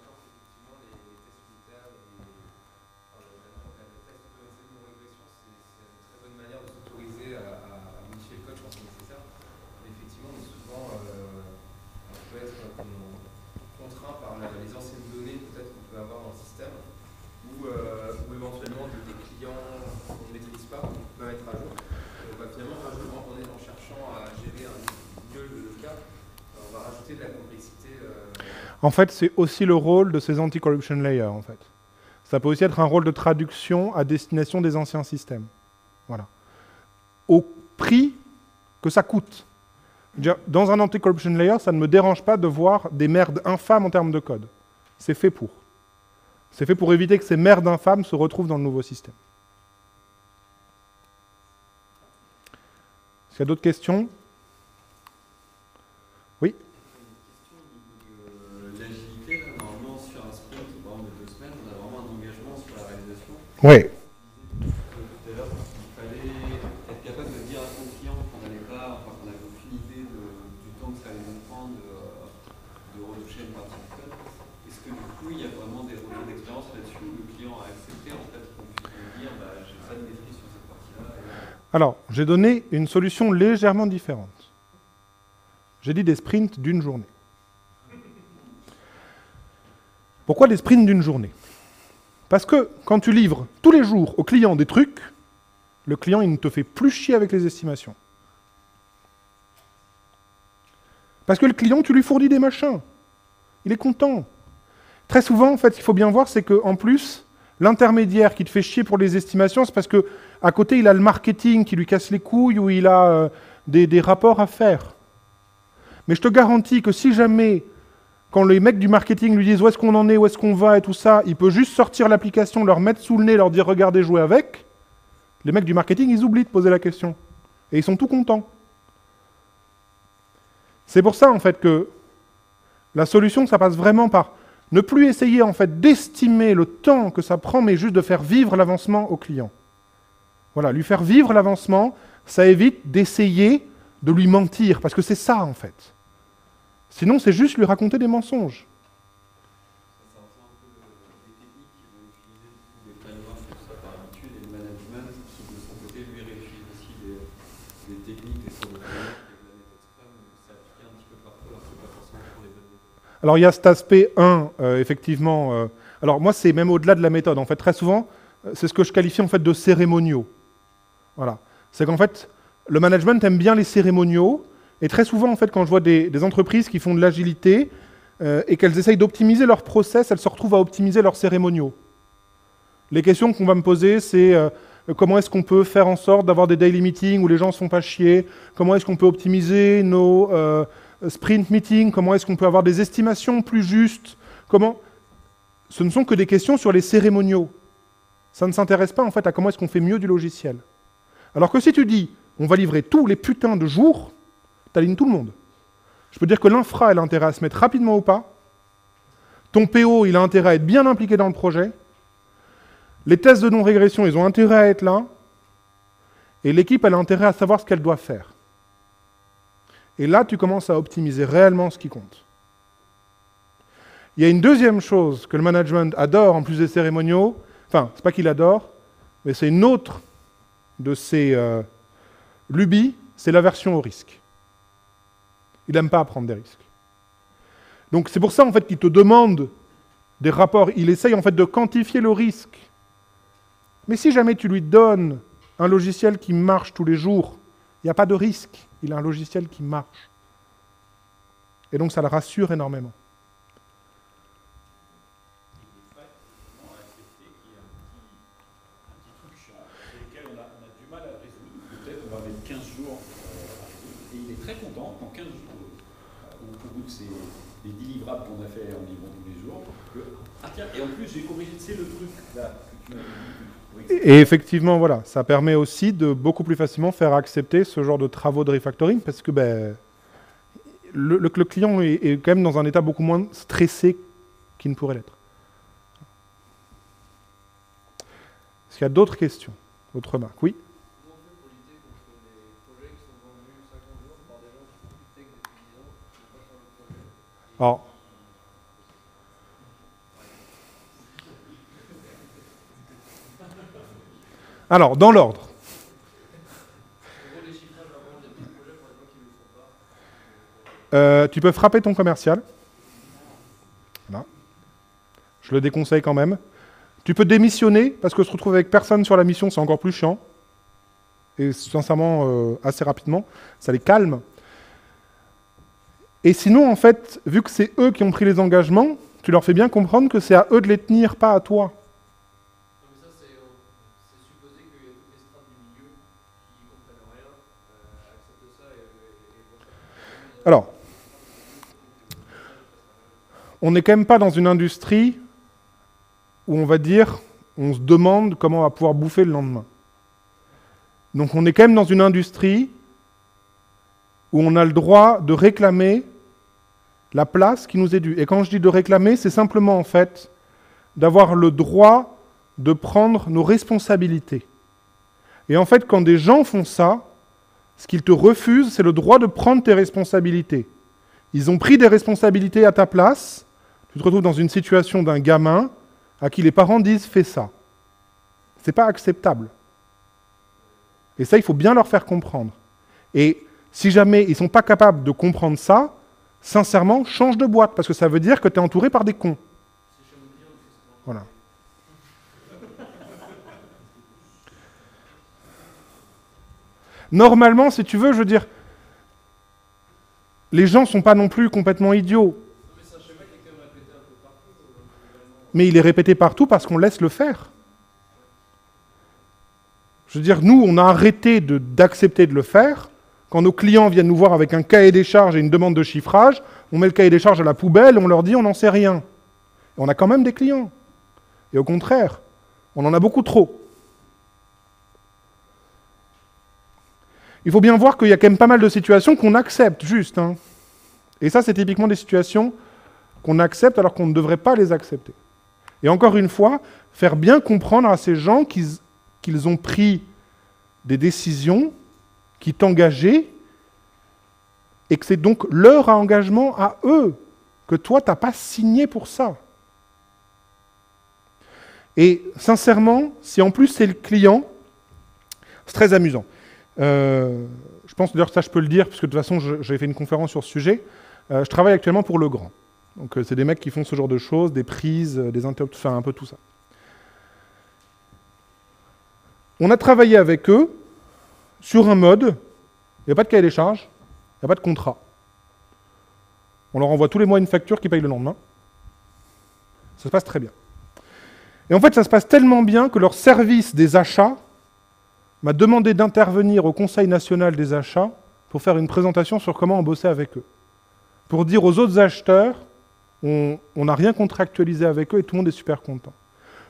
En fait, c'est aussi le rôle de ces anti-corruption layers, en fait. Ça peut aussi être un rôle de traduction à destination des anciens systèmes. Voilà. Au prix que ça coûte. Dans un anti-corruption layer, ça ne me dérange pas de voir des merdes infâmes en termes de code. C'est fait pour. C'est fait pour éviter que ces merdes infâmes se retrouvent dans le nouveau système. Est-ce qu'il y a d'autres questions? Oui. L'agilité, normalement, sur un sprint, par exemple, de deux semaines, on a vraiment un engagement sur la réalisation. Oui. Tout à l'heure, il fallait être capable de dire à son client qu'on n'allait pas, enfin, qu'on n'avait aucune idée de, du temps que ça allait nous prendre de, de retoucher une partie du code. Est-ce que du coup, il y a vraiment des retours d'expérience là-dessus où le client a accepté en fait qu'on puisse lui dire bah, j'ai pas de maîtrise sur cette partie-là et... Alors, j'ai donné une solution légèrement différente. J'ai dit des sprints d'une journée. Pourquoi des sprints d'une journée? Parce que quand tu livres tous les jours au client des trucs, le client il ne te fait plus chier avec les estimations. Parce que le client, tu lui fournis des machins. Il est content. Très souvent, en fait, il faut bien voir, c'est qu'en plus, l'intermédiaire qui te fait chier pour les estimations, c'est parce que à côté, il a le marketing qui lui casse les couilles ou il a euh, des, des rapports à faire. Mais je te garantis que si jamais, quand les mecs du marketing lui disent où est-ce qu'on en est, où est-ce qu'on va et tout ça, il peut juste sortir l'application, leur mettre sous le nez, leur dire regardez, jouez avec. Les mecs du marketing, ils oublient de poser la question. Et ils sont tout contents. C'est pour ça, en fait, que la solution, ça passe vraiment par ne plus essayer, en fait, d'estimer le temps que ça prend, mais juste de faire vivre l'avancement au client. Voilà, lui faire vivre l'avancement, ça évite d'essayer de lui mentir, parce que c'est ça, en fait. Sinon, c'est juste lui raconter des mensonges. Ça rejoint un peu les techniques qui vont utiliser les frameworks, tout ça par habitude, et le management qui, de son côté, lui réutilise aussi des, des techniques, des sortes de frameworks, et de la méthode Scrum, ça applique un petit peu partout, alors que c'est pas forcément pour les bonnes méthodes. Alors, il y a cet aspect un, euh, effectivement. Euh, alors, moi, c'est même au-delà de la méthode. En fait, très souvent, c'est ce que je qualifie en fait de cérémoniaux. Voilà. C'est qu'en fait, le management aime bien les cérémoniaux. Et très souvent, en fait, quand je vois des, des entreprises qui font de l'agilité euh, et qu'elles essayent d'optimiser leur process, elles se retrouvent à optimiser leurs cérémoniaux. Les questions qu'on va me poser, c'est euh, comment est-ce qu'on peut faire en sorte d'avoir des daily meetings où les gens ne se font pas chier? Comment est-ce qu'on peut optimiser nos euh, sprint meetings? Comment est-ce qu'on peut avoir des estimations plus justes? Comment... Ce ne sont que des questions sur les cérémoniaux. Ça ne s'intéresse pas en fait à comment est-ce qu'on fait mieux du logiciel. Alors que si tu dis, on va livrer tous les putains de jours, t'alignes tout le monde. Je peux dire que l'infra, elle a intérêt à se mettre rapidement au pas. Ton P O, il a intérêt à être bien impliqué dans le projet. Les tests de non-régression, ils ont intérêt à être là. Et l'équipe, elle a intérêt à savoir ce qu'elle doit faire. Et là, tu commences à optimiser réellement ce qui compte. Il y a une deuxième chose que le management adore, en plus des cérémoniaux. Enfin, c'est pas qu'il adore, mais c'est une autre de ses euh, lubies, c'est l'aversion au risque. Il n'aime pas prendre des risques. Donc c'est pour ça en fait qu'il te demande des rapports. Il essaye en fait de quantifier le risque. Mais si jamais tu lui donnes un logiciel qui marche tous les jours, il n'y a pas de risque. Il a un logiciel qui marche. Et donc ça le rassure énormément. Très content qu'en quinze jours, au bout de ces les dix livrables qu'on a fait en livrant tous les jours, que, ah tiens, et en plus j'ai corrigé, c'est le truc là que tu m'avais dit. Que, et effectivement, voilà, ça permet aussi de beaucoup plus facilement faire accepter ce genre de travaux de refactoring parce que ben, le, le, le client est, est quand même dans un état beaucoup moins stressé qu'il ne pourrait l'être. Est-ce qu'il y a d'autres questions, d'autres remarques? Oui. Alors, alors, dans l'ordre. Euh, tu peux frapper ton commercial. Voilà. Je le déconseille quand même. Tu peux démissionner, parce que se retrouver avec personne sur la mission, c'est encore plus chiant. Et sincèrement, euh, assez rapidement, ça les calme. Et sinon, en fait, vu que c'est eux qui ont pris les engagements, tu leur fais bien comprendre que c'est à eux de les tenir, pas à toi. Mais ça, c'est euh, supposer qu'il y a toutes les strates du milieu qui ne comprennent rien, euh, acceptent ça et, et, et Alors, on n'est quand même pas dans une industrie où on va dire, on se demande comment on va pouvoir bouffer le lendemain. Donc on est quand même dans une industrie où on a le droit de réclamer la place qui nous est due. Et quand je dis de réclamer, c'est simplement en fait d'avoir le droit de prendre nos responsabilités. Et en fait, quand des gens font ça, ce qu'ils te refusent, c'est le droit de prendre tes responsabilités. Ils ont pris des responsabilités à ta place, tu te retrouves dans une situation d'un gamin à qui les parents disent « fais ça ». C'est pas acceptable. Et ça, il faut bien leur faire comprendre. Et si jamais ils ne sont pas capables de comprendre ça, sincèrement, change de boîte, parce que ça veut dire que tu es entouré par des cons. Voilà. Normalement, si tu veux, je veux dire, les gens ne sont pas non plus complètement idiots. Mais il est répété partout parce qu'on laisse le faire. Je veux dire, nous, on a arrêté de, d'accepter de le faire. Quand nos clients viennent nous voir avec un cahier des charges et une demande de chiffrage, on met le cahier des charges à la poubelle et on leur dit on n'en sait rien. Et on a quand même des clients. Et au contraire, on en a beaucoup trop. Il faut bien voir qu'il y a quand même pas mal de situations qu'on accepte, juste. Hein. Et ça, c'est typiquement des situations qu'on accepte alors qu'on ne devrait pas les accepter. Et encore une fois, faire bien comprendre à ces gens qu'ils, qu'ils ont pris des décisions qui t'engageaient et que c'est donc leur engagement à eux, que toi, tu n'as pas signé pour ça. Et sincèrement, si en plus c'est le client, c'est très amusant. Euh, je pense d'ailleurs que ça je peux le dire, parce que de toute façon je, j'ai fait une conférence sur ce sujet. Euh, je travaille actuellement pour Legrand. Donc euh, c'est des mecs qui font ce genre de choses, des prises, euh, des interrupts, enfin un peu tout ça. On a travaillé avec eux sur un mode, il n'y a pas de cahier des charges, il n'y a pas de contrat. On leur envoie tous les mois une facture qui paye le lendemain. Ça se passe très bien. Et en fait, ça se passe tellement bien que leur service des achats m'a demandé d'intervenir au Conseil national des achats pour faire une présentation sur comment on bossait avec eux. Pour dire aux autres acheteurs, on n'a rien contractualisé avec eux et tout le monde est super content. Pourquoi ?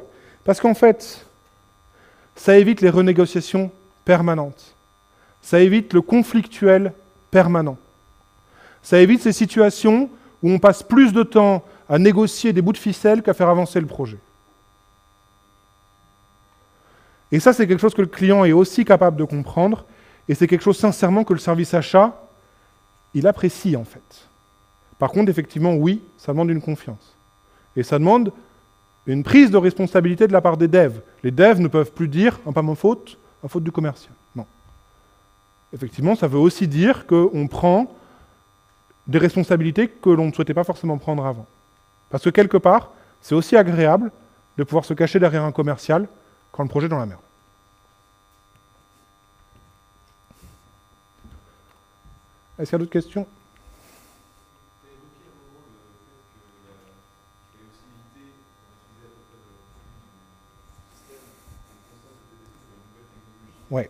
Parce qu'en fait, ça évite les renégociations permanentes. Ça évite le conflictuel permanent. Ça évite ces situations où on passe plus de temps à négocier des bouts de ficelle qu'à faire avancer le projet. Et ça, c'est quelque chose que le client est aussi capable de comprendre, et c'est quelque chose, sincèrement, que le service achat, il apprécie, en fait. Par contre, effectivement, oui, ça demande une confiance. Et ça demande une prise de responsabilité de la part des devs. Les devs ne peuvent plus dire « pas ma faute, la faute du commercial ». Non. Effectivement, ça veut aussi dire qu'on prend des responsabilités que l'on ne souhaitait pas forcément prendre avant. Parce que quelque part, c'est aussi agréable de pouvoir se cacher derrière un commercial quand le projet est dans la merde. Est-ce qu'il y a d'autres questions ? Ouais.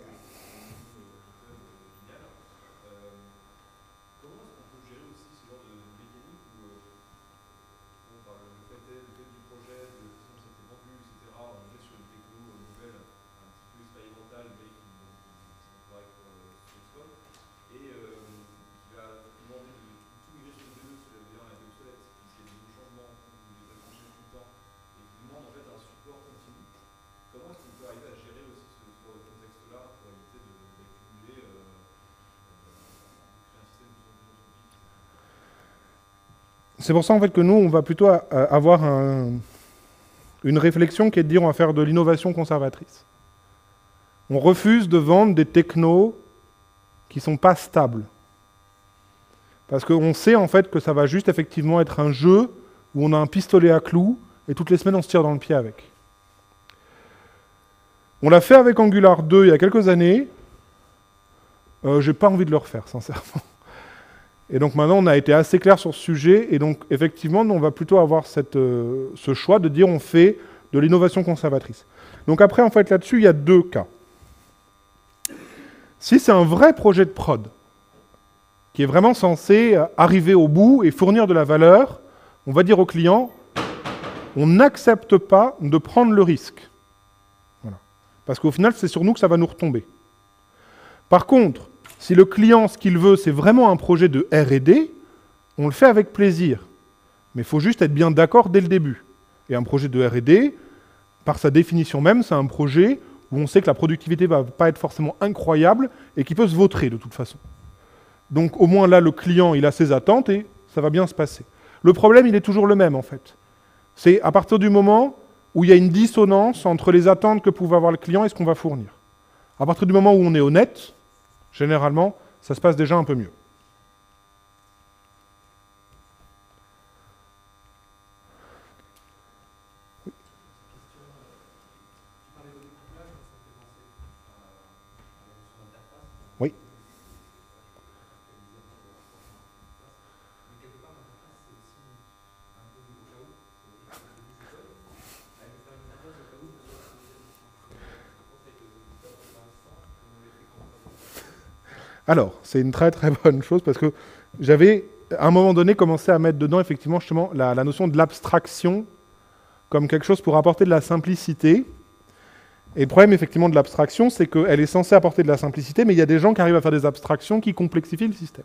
C'est pour ça en fait que nous, on va plutôt avoir un, une réflexion qui est de dire on va faire de l'innovation conservatrice. On refuse de vendre des technos qui ne sont pas stables. Parce qu'on sait en fait que ça va juste effectivement être un jeu où on a un pistolet à clous et toutes les semaines on se tire dans le pied avec. On l'a fait avec Angular deux il y a quelques années. Euh, j'ai pas envie de le refaire, sincèrement. Et donc maintenant, on a été assez clair sur ce sujet, et donc effectivement, nous, on va plutôt avoir cette, euh, ce choix de dire on fait de l'innovation conservatrice. Donc après, en fait, là-dessus, il y a deux cas. Si c'est un vrai projet de prod, qui est vraiment censé arriver au bout et fournir de la valeur. On va dire au client, on n'accepte pas de prendre le risque. Voilà. Parce qu'au final, c'est sur nous que ça va nous retomber. Par contre, si le client, ce qu'il veut, c'est vraiment un projet de R et D, on le fait avec plaisir. Mais il faut juste être bien d'accord dès le début. Et un projet de R et D, par sa définition même, c'est un projet où on sait que la productivité ne va pas être forcément incroyable et qui peut se vautrer de toute façon. Donc au moins là, le client, il a ses attentes et ça va bien se passer. Le problème, il est toujours le même en fait. C'est à partir du moment où il y a une dissonance entre les attentes que pouvait avoir le client et ce qu'on va fournir. À partir du moment où on est honnête, généralement, ça se passe déjà un peu mieux. Oui. Alors, c'est une très très bonne chose parce que j'avais, à un moment donné, commencé à mettre dedans, effectivement, justement, la, la notion de l'abstraction comme quelque chose pour apporter de la simplicité. Et le problème, effectivement, de l'abstraction, c'est qu'elle est censée apporter de la simplicité, mais il y a des gens qui arrivent à faire des abstractions qui complexifient le système.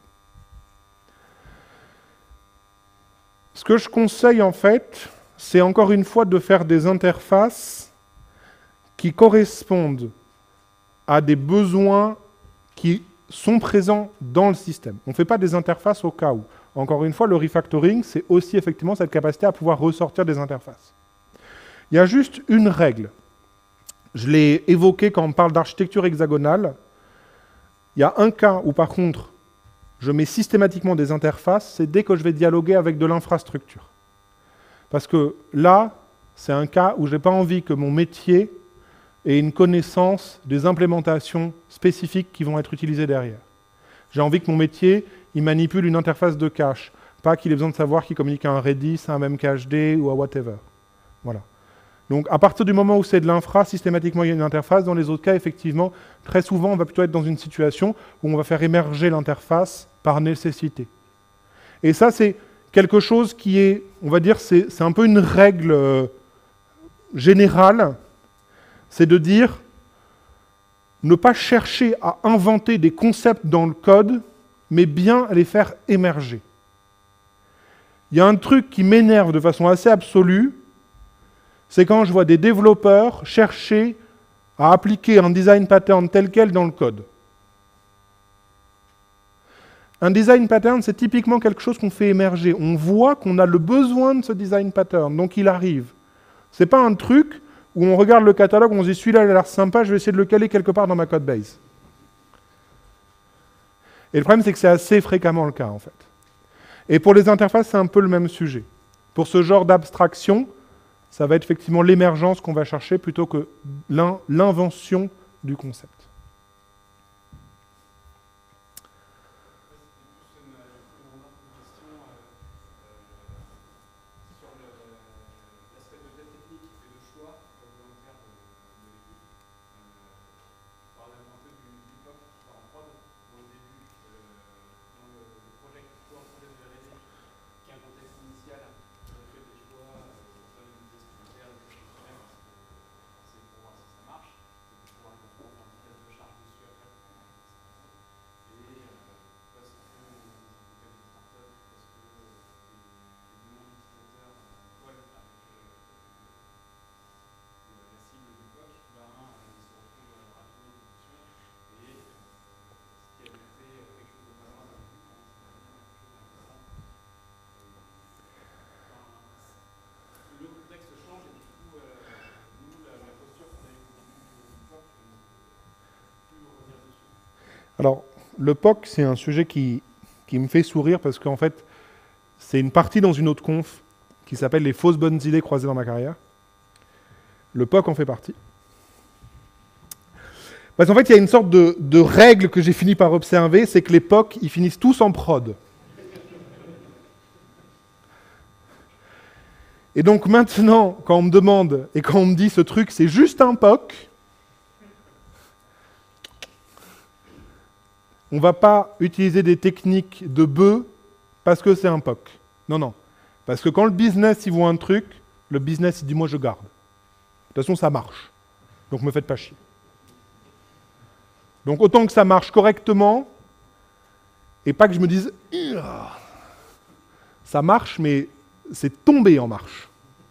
Ce que je conseille, en fait, c'est encore une fois de faire des interfaces qui correspondent à des besoins qui sont présents dans le système. On ne fait pas des interfaces au cas où. Encore une fois, le refactoring, c'est aussi effectivement cette capacité à pouvoir ressortir des interfaces. Il y a juste une règle. Je l'ai évoqué quand on parle d'architecture hexagonale. Il y a un cas où, par contre, je mets systématiquement des interfaces, c'est dès que je vais dialoguer avec de l'infrastructure. Parce que là, c'est un cas où je n'ai pas envie que mon métier ait une connaissance des implémentations spécifiques qui vont être utilisées derrière. J'ai envie que mon métier, il manipule une interface de cache, pas qu'il ait besoin de savoir qu'il communique à un Redis, à un memcached ou à whatever. Voilà. Donc, à partir du moment où c'est de l'infra, systématiquement, il y a une interface. Dans les autres cas, effectivement, très souvent, on va plutôt être dans une situation où on va faire émerger l'interface par nécessité. Et ça, c'est quelque chose qui est, on va dire, c'est, c'est un peu une règle euh, générale. C'est de dire, ne pas chercher à inventer des concepts dans le code, mais bien les faire émerger. Il y a un truc qui m'énerve de façon assez absolue, c'est quand je vois des développeurs chercher à appliquer un design pattern tel quel dans le code. Un design pattern, c'est typiquement quelque chose qu'on fait émerger. On voit qu'on a le besoin de ce design pattern, donc il arrive. Ce n'est pas un truc où on regarde le catalogue, on se dit celui-là il a l'air sympa, je vais essayer de le caler quelque part dans ma code base. Et le problème, c'est que c'est assez fréquemment le cas, en fait. Et pour les interfaces, c'est un peu le même sujet. Pour ce genre d'abstraction, ça va être effectivement l'émergence qu'on va chercher plutôt que l'in- l'invention du concept. Alors, le P O C, c'est un sujet qui, qui me fait sourire parce qu'en fait, c'est une partie dans une autre conf qui s'appelle les fausses bonnes idées croisées dans ma carrière. Le P O C en fait partie. Parce qu'en fait, il y a une sorte de, de règle que j'ai fini par observer, c'est que les P O C, ils finissent tous en prod. Et donc maintenant, quand on me demande et quand on me dit ce truc, c'est juste un P O C, On ne va pas utiliser des techniques de bœuf parce que c'est un P O C. Non, non. Parce que quand le business il voit un truc, le business il dit moi je garde. De toute façon ça marche. Donc me faites pas chier. Donc autant que ça marche correctement, et pas que je me dise ça marche, mais c'est tombé en marche.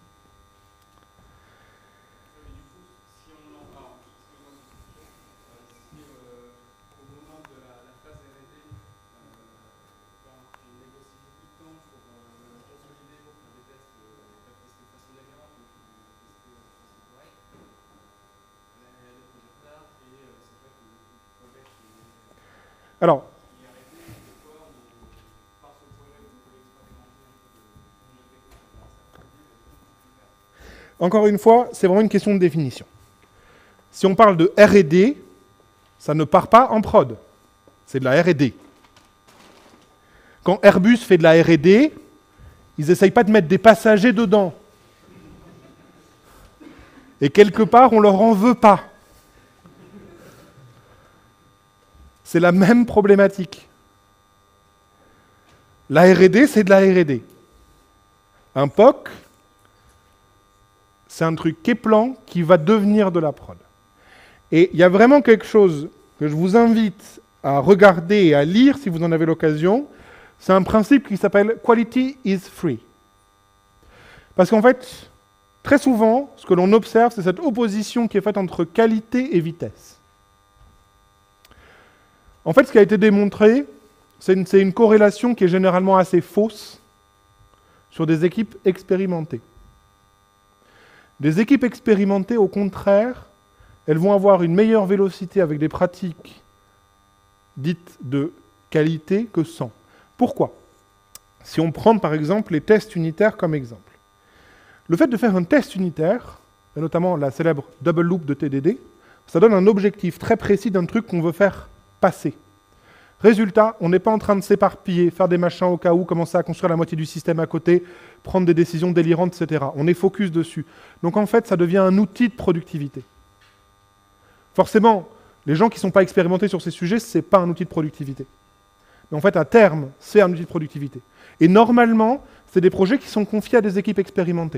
Alors, encore une fois, c'est vraiment une question de définition. Si on parle de R et D, ça ne part pas en prod. C'est de la R et D. Quand Airbus fait de la R et D, ils n'essayent pas de mettre des passagers dedans. Et quelque part, on ne leur en veut pas. C'est la même problématique. La R et D, c'est de la R et D. Un P O C, c'est un truc Keplan qui va devenir de la prod. Et il y a vraiment quelque chose que je vous invite à regarder et à lire si vous en avez l'occasion. C'est un principe qui s'appelle « Quality is free ». Parce qu'en fait, très souvent, ce que l'on observe, c'est cette opposition qui est faite entre qualité et vitesse. En fait, ce qui a été démontré, c'est une, c'est une corrélation qui est généralement assez fausse sur des équipes expérimentées. Des équipes expérimentées, au contraire, elles vont avoir une meilleure vélocité avec des pratiques dites de qualité que sans. Pourquoi? Si on prend par exemple les tests unitaires comme exemple. Le fait de faire un test unitaire, et notamment la célèbre double loop de T D D, ça donne un objectif très précis d'un truc qu'on veut faire passer. Résultat, on n'est pas en train de s'éparpiller, faire des machins au cas où, commencer à construire la moitié du système à côté, prendre des décisions délirantes, et cetera. On est focus dessus. Donc en fait, ça devient un outil de productivité. Forcément, les gens qui ne sont pas expérimentés sur ces sujets, ce n'est pas un outil de productivité. Mais en fait, à terme, c'est un outil de productivité. Et normalement, c'est des projets qui sont confiés à des équipes expérimentées.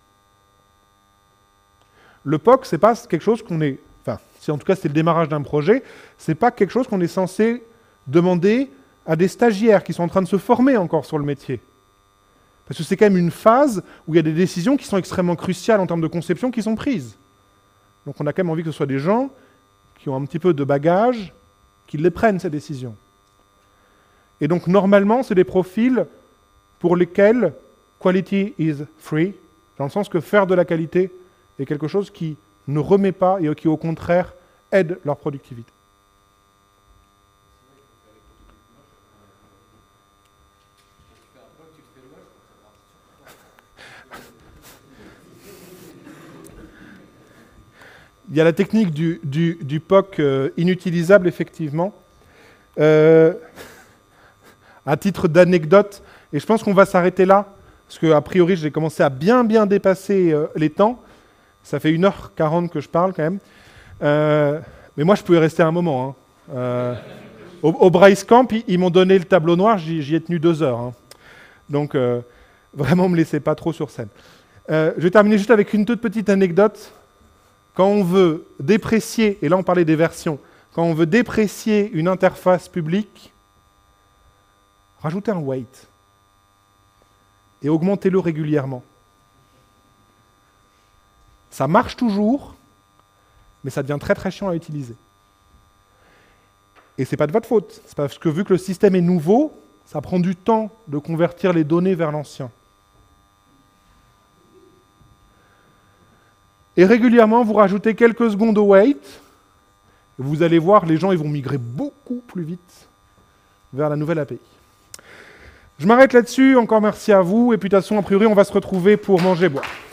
Le P O C, ce n'est pas quelque chose qu'on est... Enfin, si en tout cas c'est le démarrage d'un projet, ce n'est pas quelque chose qu'on est censé demander à des stagiaires qui sont en train de se former encore sur le métier. Parce que c'est quand même une phase où il y a des décisions qui sont extrêmement cruciales en termes de conception qui sont prises. Donc on a quand même envie que ce soit des gens qui ont un petit peu de bagage, qui les prennent, ces décisions. Et donc normalement, c'est des profils pour lesquels quality is free, dans le sens que faire de la qualité est quelque chose qui ne remet pas et qui au contraire aide leur productivité. Il y a la technique du, du, du P O C euh, inutilisable, effectivement. Euh, à titre d'anecdote, et je pense qu'on va s'arrêter là, parce qu'a priori, j'ai commencé à bien, bien dépasser euh, les temps. Ça fait une heure quarante que je parle, quand même. Euh, mais moi, je pouvais rester un moment. Hein. Euh, au, au Bryce Camp, ils, ils m'ont donné le tableau noir, j'y ai tenu deux heures. Hein. Donc, euh, vraiment, ne me laissez pas trop sur scène. Euh, je vais terminer juste avec une toute petite anecdote. Quand on veut déprécier, et là on parlait des versions, quand on veut déprécier une interface publique, rajoutez un weight et augmentez-le régulièrement. Ça marche toujours, mais ça devient très très chiant à utiliser. Et ce n'est pas de votre faute, c'est parce que vu que le système est nouveau, ça prend du temps de convertir les données vers l'ancien. Et régulièrement, vous rajoutez quelques secondes au wait, et vous allez voir, les gens ils vont migrer beaucoup plus vite vers la nouvelle A P I. Je m'arrête là-dessus, encore merci à vous, et puis de toute façon, a priori, on va se retrouver pour manger et boire.